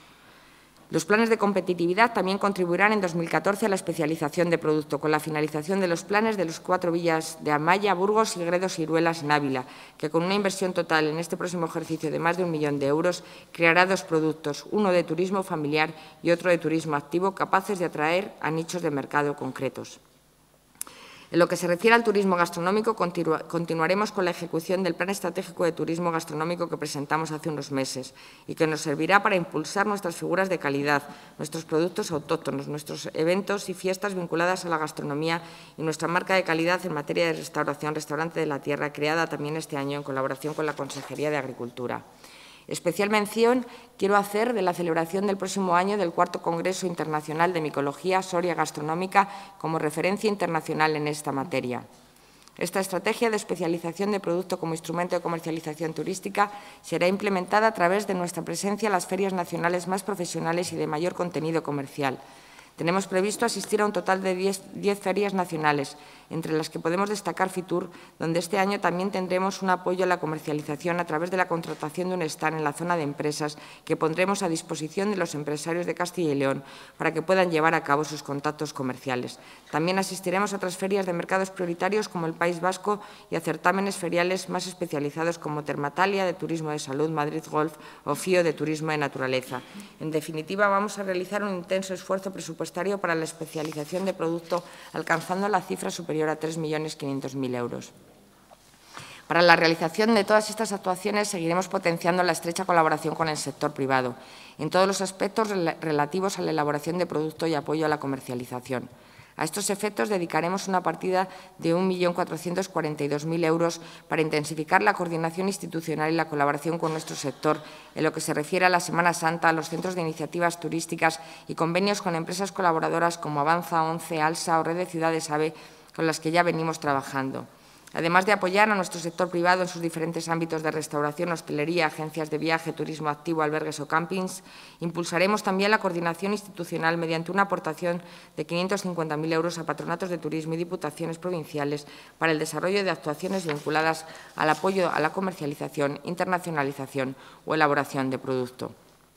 [SPEAKER 3] Los planes de competitividad también contribuirán en 2014 a la especialización de producto, con la finalización de los planes de las 4 villas de Amaya, Burgos, Gredos y Iruelas en Ávila, que con una inversión total en este próximo ejercicio de más de 1 millón de euros creará 2 productos, uno de turismo familiar y otro de turismo activo, capaces de atraer a nichos de mercado concretos. En lo que se refiere al turismo gastronómico, continuaremos con la ejecución del Plan Estratégico de Turismo Gastronómico que presentamos hace unos meses y que nos servirá para impulsar nuestras figuras de calidad, nuestros productos autóctonos, nuestros eventos y fiestas vinculadas a la gastronomía y nuestra marca de calidad en materia de restauración, Restaurante de la Tierra, creada también este año en colaboración con la Consejería de Agricultura. Especial mención quiero hacer de la celebración del próximo año del 4º Congreso Internacional de Micología Soria Gastronómica como referencia internacional en esta materia. Esta estrategia de especialización de producto como instrumento de comercialización turística será implementada a través de nuestra presencia en las ferias nacionales más profesionales y de mayor contenido comercial. Tenemos previsto asistir a un total de 10 ferias nacionales, entre las que podemos destacar Fitur, donde este año también tendremos un apoyo a la comercialización a través de la contratación de un stand en la zona de empresas que pondremos a disposición de los empresarios de Castilla y León para que puedan llevar a cabo sus contactos comerciales. También asistiremos a otras ferias de mercados prioritarios como el País Vasco y a certámenes feriales más especializados como Termatalia de Turismo de Salud, Madrid Golf o FIO de Turismo de Naturaleza. En definitiva, vamos a realizar un intenso esfuerzo presupuestario para la especialización de producto, alcanzando la cifra superior a 3.500.000 euros. Para la realización de todas estas actuaciones seguiremos potenciando la estrecha colaboración con el sector privado, en todos los aspectos relativos a la elaboración de producto y apoyo a la comercialización. A estos efectos dedicaremos una partida de 1.442.000 euros para intensificar la coordinación institucional y la colaboración con nuestro sector en lo que se refiere a la Semana Santa, a los centros de iniciativas turísticas y convenios con empresas colaboradoras como Avanza, ONCE, ALSA o Red de Ciudades AVE, con las que ya venimos trabajando. Además de apoyar a nuestro sector privado en sus diferentes ámbitos de restauración, hostelería, agencias de viaje, turismo activo, albergues o campings, impulsaremos también la coordinación institucional mediante una aportación de 550.000 euros a patronatos de turismo y diputaciones provinciales para el desarrollo de actuaciones vinculadas al apoyo a la comercialización, internacionalización o elaboración de producto.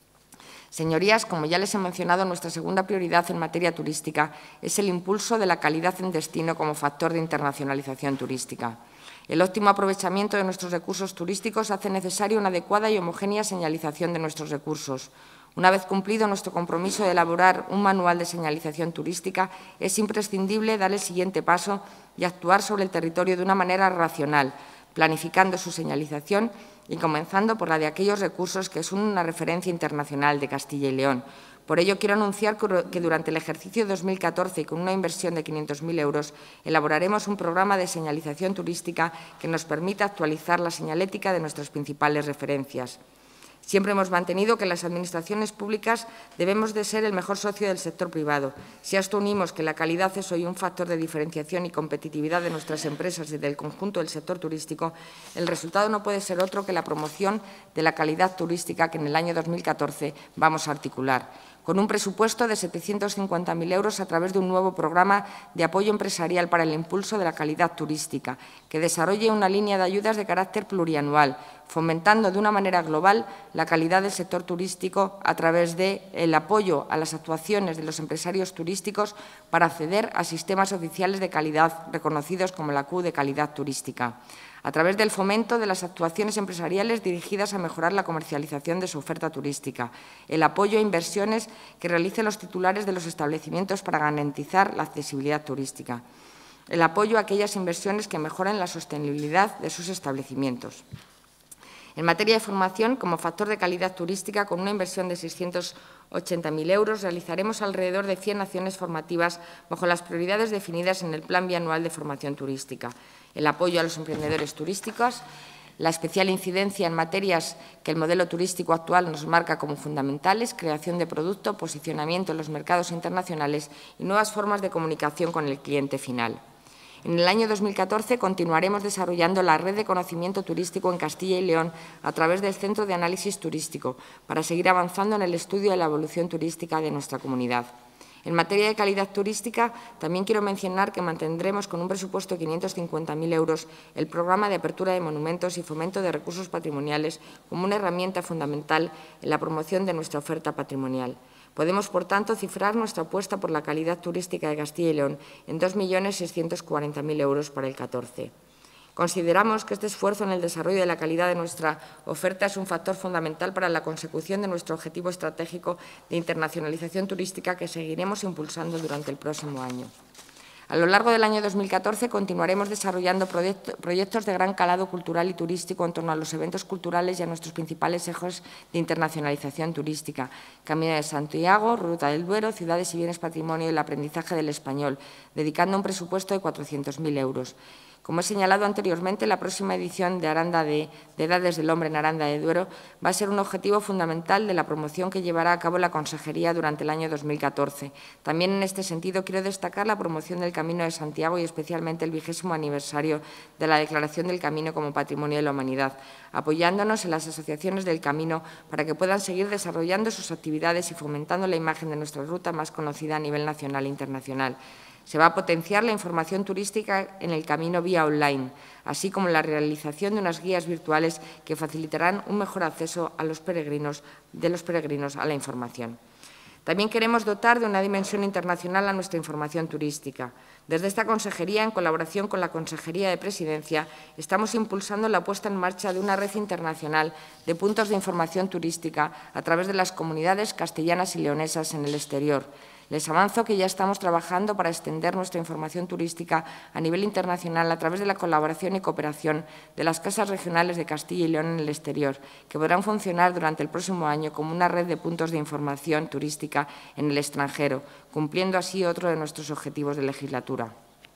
[SPEAKER 3] Señorías, como ya les he mencionado, nuestra segunda prioridad en materia turística es el impulso de la calidad en destino como factor de internacionalización turística. El óptimo aprovechamiento de nuestros recursos turísticos hace necesaria una adecuada y homogénea señalización de nuestros recursos. Una vez cumplido nuestro compromiso de elaborar un manual de señalización turística, es imprescindible dar el siguiente paso y actuar sobre el territorio de una manera racional, planificando su señalización y comenzando por la de aquellos recursos que son una referencia internacional de Castilla y León. Por ello, quiero anunciar que durante el ejercicio 2014 y con una inversión de 500.000 euros, elaboraremos un programa de señalización turística que nos permita actualizar la señalética de nuestras principales referencias. Siempre hemos mantenido que las administraciones públicas debemos de ser el mejor socio del sector privado. Si a esto unimos que la calidad es hoy un factor de diferenciación y competitividad de nuestras empresas y del conjunto del sector turístico, el resultado no puede ser otro que la promoción de la calidad turística que en el año 2014 vamos a articular, con un presupuesto de 750.000 euros a través de un nuevo programa de apoyo empresarial para el impulso de la calidad turística, que desarrolle una línea de ayudas de carácter plurianual, fomentando de una manera global la calidad del sector turístico a través del apoyo a las actuaciones de los empresarios turísticos para acceder a sistemas oficiales de calidad reconocidos como la Q de calidad turística, a través del fomento de las actuaciones empresariales dirigidas a mejorar la comercialización de su oferta turística, el apoyo a inversiones que realicen los titulares de los establecimientos para garantizar la accesibilidad turística, el apoyo a aquellas inversiones que mejoren la sostenibilidad de sus establecimientos. En materia de formación, como factor de calidad turística, con una inversión de 680.000 euros, realizaremos alrededor de 100 acciones formativas bajo las prioridades definidas en el Plan Bianual de Formación Turística. El apoyo a los emprendedores turísticos, la especial incidencia en materias que el modelo turístico actual nos marca como fundamentales, creación de producto, posicionamiento en los mercados internacionales y nuevas formas de comunicación con el cliente final. En el año 2014 continuaremos desarrollando la red de conocimiento turístico en Castilla y León a través del Centro de Análisis Turístico para seguir avanzando en el estudio de la evolución turística de nuestra comunidad. En materia de calidad turística, también quiero mencionar que mantendremos con un presupuesto de 550.000 euros el programa de apertura de monumentos y fomento de recursos patrimoniales como una herramienta fundamental en la promoción de nuestra oferta patrimonial. Podemos, por tanto, cifrar nuestra apuesta por la calidad turística de Castilla y León en 2.640.000 euros para el 14. Consideramos que este esfuerzo en el desarrollo de la calidad de nuestra oferta es un factor fundamental para la consecución de nuestro objetivo estratégico de internacionalización turística que seguiremos impulsando durante el próximo año. A lo largo del año 2014 continuaremos desarrollando proyectos de gran calado cultural y turístico en torno a los eventos culturales y a nuestros principales ejes de internacionalización turística: Camino de Santiago, Ruta del Duero, Ciudades y Bienes Patrimonio y el aprendizaje del español, dedicando un presupuesto de 400.000 euros. Como he señalado anteriormente, la próxima edición de Edades del Hombre en Aranda de Duero va a ser un objetivo fundamental de la promoción que llevará a cabo la Consejería durante el año 2014. También en este sentido quiero destacar la promoción del Camino de Santiago y especialmente el 20º aniversario de la Declaración del Camino como Patrimonio de la Humanidad, apoyándonos en las asociaciones del Camino para que puedan seguir desarrollando sus actividades y fomentando la imagen de nuestra ruta más conocida a nivel nacional e internacional. Se va a potenciar la información turística en el camino vía online, así como la realización de unas guías virtuales que facilitarán un mejor acceso de los peregrinos a la información. También queremos dotar de una dimensión internacional a nuestra información turística. Desde esta consejería, en colaboración con la Consejería de Presidencia, estamos impulsando la puesta en marcha de una red internacional de puntos de información turística a través de las comunidades castellanas y leonesas en el exterior. Les avanzo que ya estamos trabajando para extender nuestra información turística a nivel internacional a través de la colaboración y cooperación de las casas regionales de Castilla y León en el exterior, que podrán funcionar durante el próximo año como una red de puntos de información turística en el extranjero, cumpliendo así otro de nuestros objetivos de legislatura.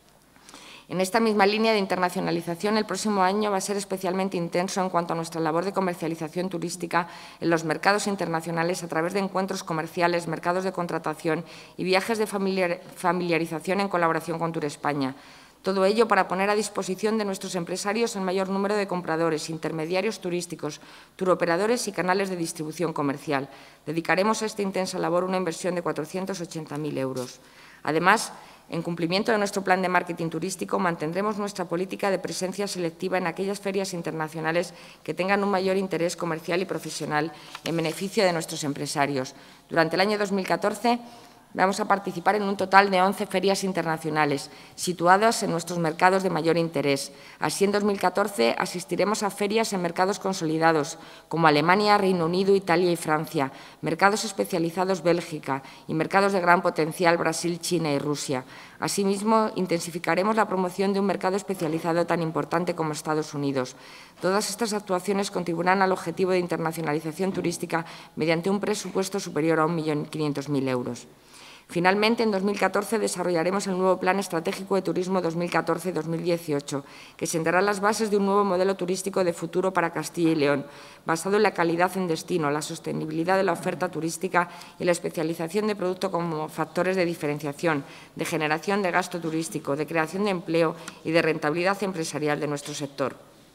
[SPEAKER 3] En esta misma línea de internacionalización, el próximo año va a ser especialmente intenso en cuanto a nuestra labor de comercialización turística en los mercados internacionales a través de encuentros comerciales, mercados de contratación y viajes de familiarización en colaboración con Tour España. Todo ello para poner a disposición de nuestros empresarios el mayor número de compradores, intermediarios turísticos, turoperadores y canales de distribución comercial. Dedicaremos a esta intensa labor una inversión de 480.000 euros. Además, en cumplimiento de nuestro plan de marketing turístico, mantendremos nuestra política de presencia selectiva en aquellas ferias internacionales que tengan un mayor interés comercial y profesional en beneficio de nuestros empresarios. Durante el año 2014 vamos a participar en un total de 11 ferias internacionales, situadas en nuestros mercados de mayor interés. Así, en 2014 asistiremos a ferias en mercados consolidados, como Alemania, Reino Unido, Italia y Francia, mercados especializados Bélgica y mercados de gran potencial Brasil, China y Rusia. Asimismo, intensificaremos la promoción de un mercado especializado tan importante como Estados Unidos. Todas estas actuaciones contribuirán al objetivo de internacionalización turística mediante un presupuesto superior a 1.500.000 euros. Finalmente, en 2014 desarrollaremos el nuevo Plan Estratégico de Turismo 2014-2018, que sentará las bases de un nuevo modelo turístico de futuro para Castilla y León, basado en la calidad en destino, la sostenibilidad de la oferta turística y la especialización de producto como factores de diferenciación, de generación de gasto turístico, de creación de empleo y de rentabilidad empresarial de nuestro sector.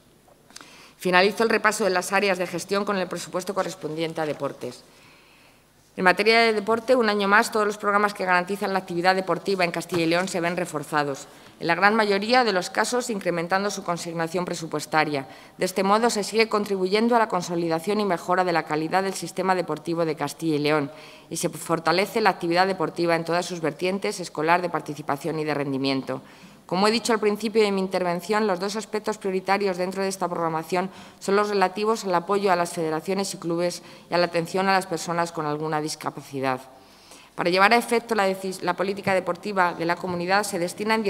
[SPEAKER 3] Finalizo el repaso de las áreas de gestión con el presupuesto correspondiente a deportes. En materia de deporte, un año más, todos los programas que garantizan la actividad deportiva en Castilla y León se ven reforzados, en la gran mayoría de los casos incrementando su consignación presupuestaria. De este modo, se sigue contribuyendo a la consolidación y mejora de la calidad del sistema deportivo de Castilla y León y se fortalece la actividad deportiva en todas sus vertientes, escolar, de participación y de rendimiento. Como he dicho al principio de mi intervención, los dos aspectos prioritarios dentro de esta programación son los relativos al apoyo a las federaciones y clubes y a la atención a las personas con alguna discapacidad. Para llevar a efecto la política deportiva de la comunidad se destinan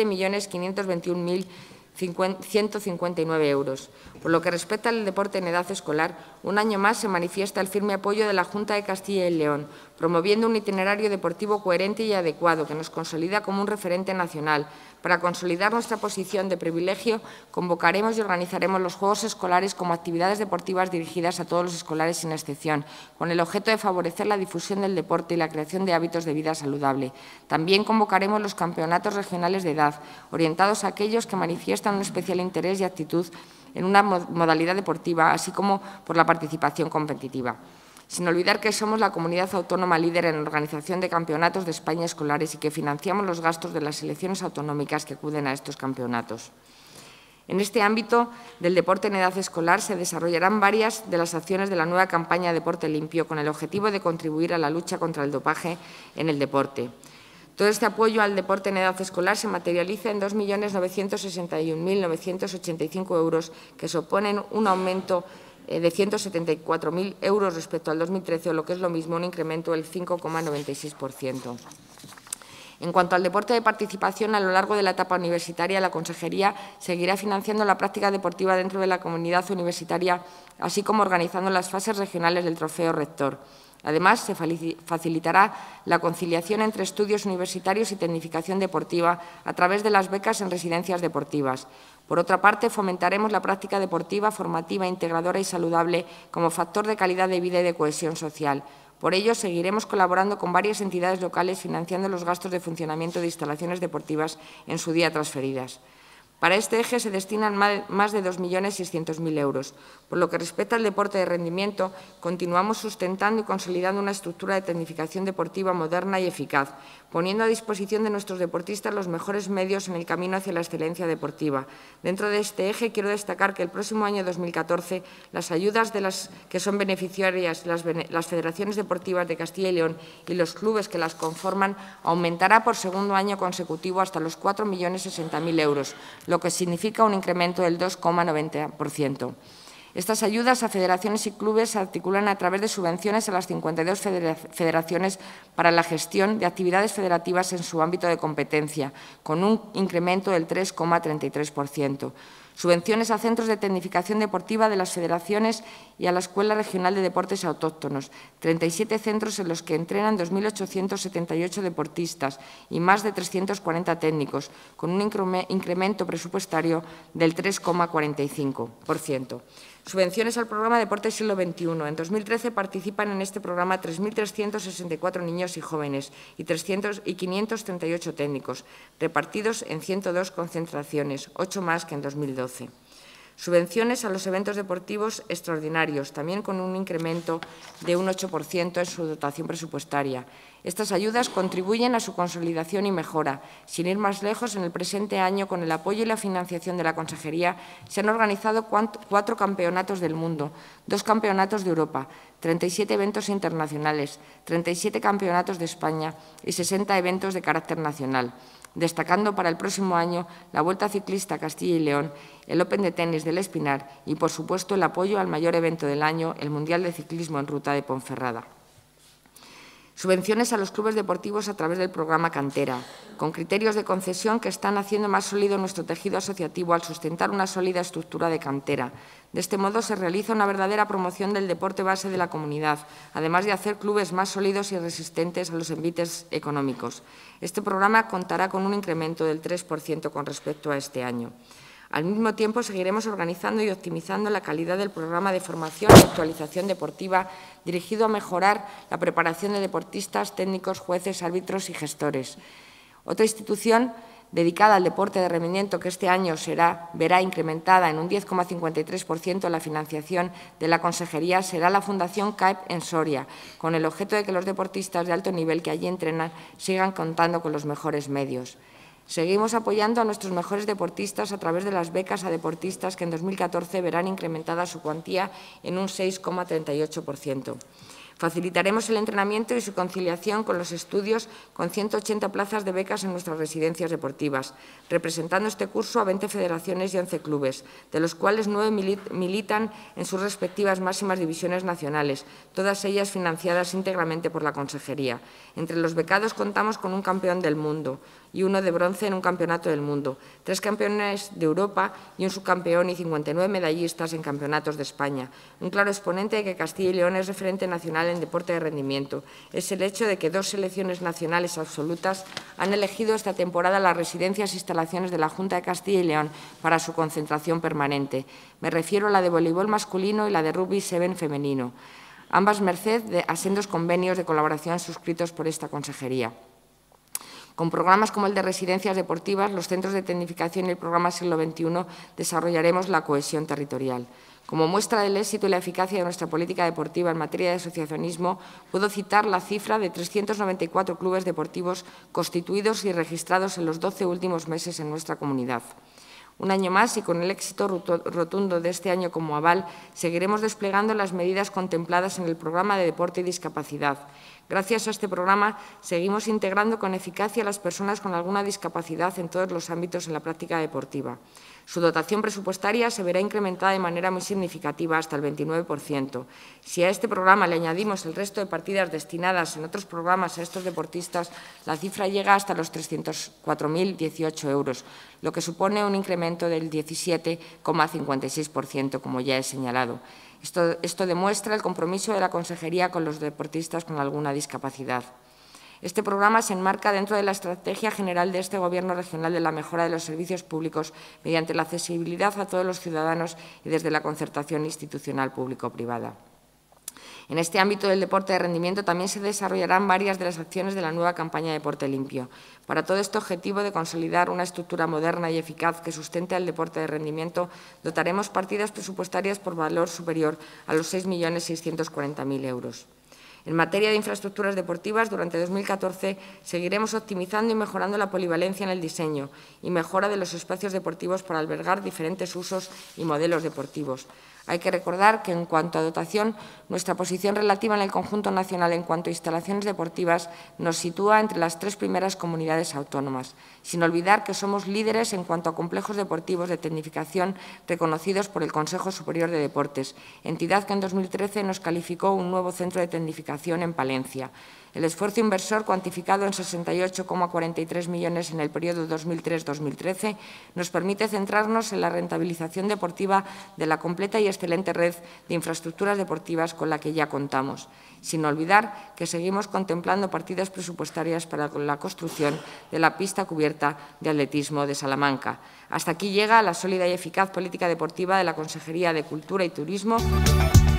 [SPEAKER 3] 17.521.159 euros. Por lo que respecta al deporte en edad escolar, un año más se manifiesta el firme apoyo de la Junta de Castilla y León, promoviendo un itinerario deportivo coherente y adecuado que nos consolida como un referente nacional. Para consolidar nuestra posición de privilegio, convocaremos y organizaremos los Juegos Escolares como actividades deportivas dirigidas a todos los escolares sin excepción, con el objeto de favorecer la difusión del deporte y la creación de hábitos de vida saludable. También convocaremos los campeonatos regionales de edad, orientados a aquellos que manifiestan un especial interés y actitud en una modalidad deportiva, así como por la participación competitiva. Sin olvidar que somos la comunidad autónoma líder en organización de campeonatos de España escolares y que financiamos los gastos de las selecciones autonómicas que acuden a estos campeonatos. En este ámbito del deporte en edad escolar se desarrollarán varias de las acciones de la nueva campaña Deporte Limpio con el objetivo de contribuir a la lucha contra el dopaje en el deporte. Todo este apoyo al deporte en edad escolar se materializa en 2.961.985 euros, que suponen un aumento de 174.000 euros respecto al 2013, o lo que es lo mismo, un incremento del 5,96%. En cuanto al deporte de participación, a lo largo de la etapa universitaria, la Consejería seguirá financiando la práctica deportiva dentro de la comunidad universitaria, así como organizando las fases regionales del Trofeo Rector. Además, se facilitará la conciliación entre estudios universitarios y tecnificación deportiva a través de las becas en residencias deportivas. Por otra parte, fomentaremos la práctica deportiva, formativa, integradora y saludable como factor de calidad de vida y de cohesión social. Por ello, seguiremos colaborando con varias entidades locales financiando los gastos de funcionamiento de instalaciones deportivas en su día transferidas. Para este eje se destinan más de 2.600.000 euros. Por lo que respecta al deporte de rendimiento, continuamos sustentando y consolidando una estructura de tecnificación deportiva moderna y eficaz, poniendo a disposición de nuestros deportistas los mejores medios en el camino hacia la excelencia deportiva. Dentro de este eje, quiero destacar que el próximo año 2014 las ayudas de las que son beneficiarias las federaciones deportivas de Castilla y León y los clubes que las conforman aumentará por segundo año consecutivo hasta los 4.060.000 euros, lo que significa un incremento del 2,90%. Estas ayudas a federaciones y clubes se articulan a través de subvenciones a las 52 federaciones para la gestión de actividades federativas en su ámbito de competencia, con un incremento del 3,33%. Subvenciones a centros de tecnificación deportiva de las federaciones y a la Escuela Regional de Deportes Autóctonos, 37 centros en los que entrenan 2.878 deportistas y más de 340 técnicos, con un incremento presupuestario del 3,45%. Subvenciones al programa Deporte Siglo XXI. En 2013 participan en este programa 3.364 niños y jóvenes y 538 técnicos, repartidos en 102 concentraciones, 8 más que en 2012. Subvenciones a los eventos deportivos extraordinarios, también con un incremento de un 8% en su dotación presupuestaria. Estas ayudas contribuyen a su consolidación y mejora. Sin ir más lejos, en el presente año, con el apoyo y la financiación de la Consejería, se han organizado 4 campeonatos del mundo, 2 campeonatos de Europa, 37 eventos internacionales, 37 campeonatos de España y 60 eventos de carácter nacional, destacando para el próximo año la Vuelta Ciclista a Castilla y León, el Open de Tenis del Espinar y, por supuesto, el apoyo al mayor evento del año, el Mundial de Ciclismo en Ruta de Ponferrada. Subvenciones a los clubes deportivos a través del programa Cantera, con criterios de concesión que están haciendo más sólido nuestro tejido asociativo al sustentar una sólida estructura de cantera. De este modo se realiza una verdadera promoción del deporte base de la comunidad, además de hacer clubes más sólidos y resistentes a los envites económicos. Este programa contará con un incremento del 3% con respecto a este año. Al mismo tiempo, seguiremos organizando y optimizando la calidad del programa de formación y actualización deportiva dirigido a mejorar la preparación de deportistas, técnicos, jueces, árbitros y gestores. Otra institución dedicada al deporte de rendimiento que este año verá incrementada en un 10,53% la financiación de la Consejería será la Fundación CAEP en Soria, con el objeto de que los deportistas de alto nivel que allí entrenan sigan contando con los mejores medios. Seguimos apoyando a nuestros mejores deportistas a través de las becas a deportistas que en 2014 verán incrementada su cuantía en un 6,38%. Facilitaremos el entrenamiento y su conciliación con los estudios con 180 plazas de becas en nuestras residencias deportivas, representando este curso a 20 federaciones y 11 clubes, de los cuales 9 militan en sus respectivas máximas divisiones nacionales, todas ellas financiadas íntegramente por la Consejería. Entre los becados contamos con un campeón del mundo y 1 de bronce en un campeonato del mundo, 3 campeones de Europa y un subcampeón y 59 medallistas en campeonatos de España. Un claro exponente de que Castilla y León es referente nacional en deporte de rendimiento es el hecho de que 2 selecciones nacionales absolutas han elegido esta temporada las residencias e instalaciones de la Junta de Castilla y León para su concentración permanente. Me refiero a la de voleibol masculino y la de rugby 7 femenino, ambas merced a sendos convenios de colaboración suscritos por esta consejería. Con programas como el de residencias deportivas, los centros de tecnificación y el programa Siglo XXI desarrollaremos la cohesión territorial. Como muestra del éxito y la eficacia de nuestra política deportiva en materia de asociacionismo, puedo citar la cifra de 394 clubes deportivos constituidos y registrados en los 12 últimos meses en nuestra comunidad. Un año más y con el éxito rotundo de este año como aval, seguiremos desplegando las medidas contempladas en el programa de deporte y discapacidad. Gracias a este programa, seguimos integrando con eficacia a las personas con alguna discapacidad en todos los ámbitos en la práctica deportiva. Su dotación presupuestaria se verá incrementada de manera muy significativa, hasta el 29%. Si a este programa le añadimos el resto de partidas destinadas en otros programas a estos deportistas, la cifra llega hasta los 304.018 euros, lo que supone un incremento del 17,56%, como ya he señalado. Esto demuestra el compromiso de la Consejería con los deportistas con alguna discapacidad. Este programa se enmarca dentro de la estrategia general de este Gobierno regional de la mejora de los servicios públicos mediante la accesibilidad a todos los ciudadanos y desde la concertación institucional público-privada. En este ámbito del deporte de rendimiento también se desarrollarán varias de las acciones de la nueva campaña Deporte Limpio. Para todo este objetivo de consolidar una estructura moderna y eficaz que sustente al deporte de rendimiento, dotaremos partidas presupuestarias por valor superior a los 6.640.000 euros. En materia de infraestructuras deportivas, durante 2014 seguiremos optimizando y mejorando la polivalencia en el diseño y mejora de los espacios deportivos para albergar diferentes usos y modelos deportivos. Hay que recordar que, en cuanto a dotación, nuestra posición relativa en el conjunto nacional en cuanto a instalaciones deportivas nos sitúa entre las 3 primeras comunidades autónomas, sin olvidar que somos líderes en cuanto a complejos deportivos de tecnificación reconocidos por el Consejo Superior de Deportes, entidad que en 2013 nos calificó un nuevo centro de tecnificación en Palencia. El esfuerzo inversor, cuantificado en 68,43 millones en el periodo 2003-2013, nos permite centrarnos en la rentabilización deportiva de la completa y excelente red de infraestructuras deportivas con la que ya contamos, sin olvidar que seguimos contemplando partidas presupuestarias para la construcción de la pista cubierta de atletismo de Salamanca. Hasta aquí llega la sólida y eficaz política deportiva de la Consejería de Cultura y Turismo.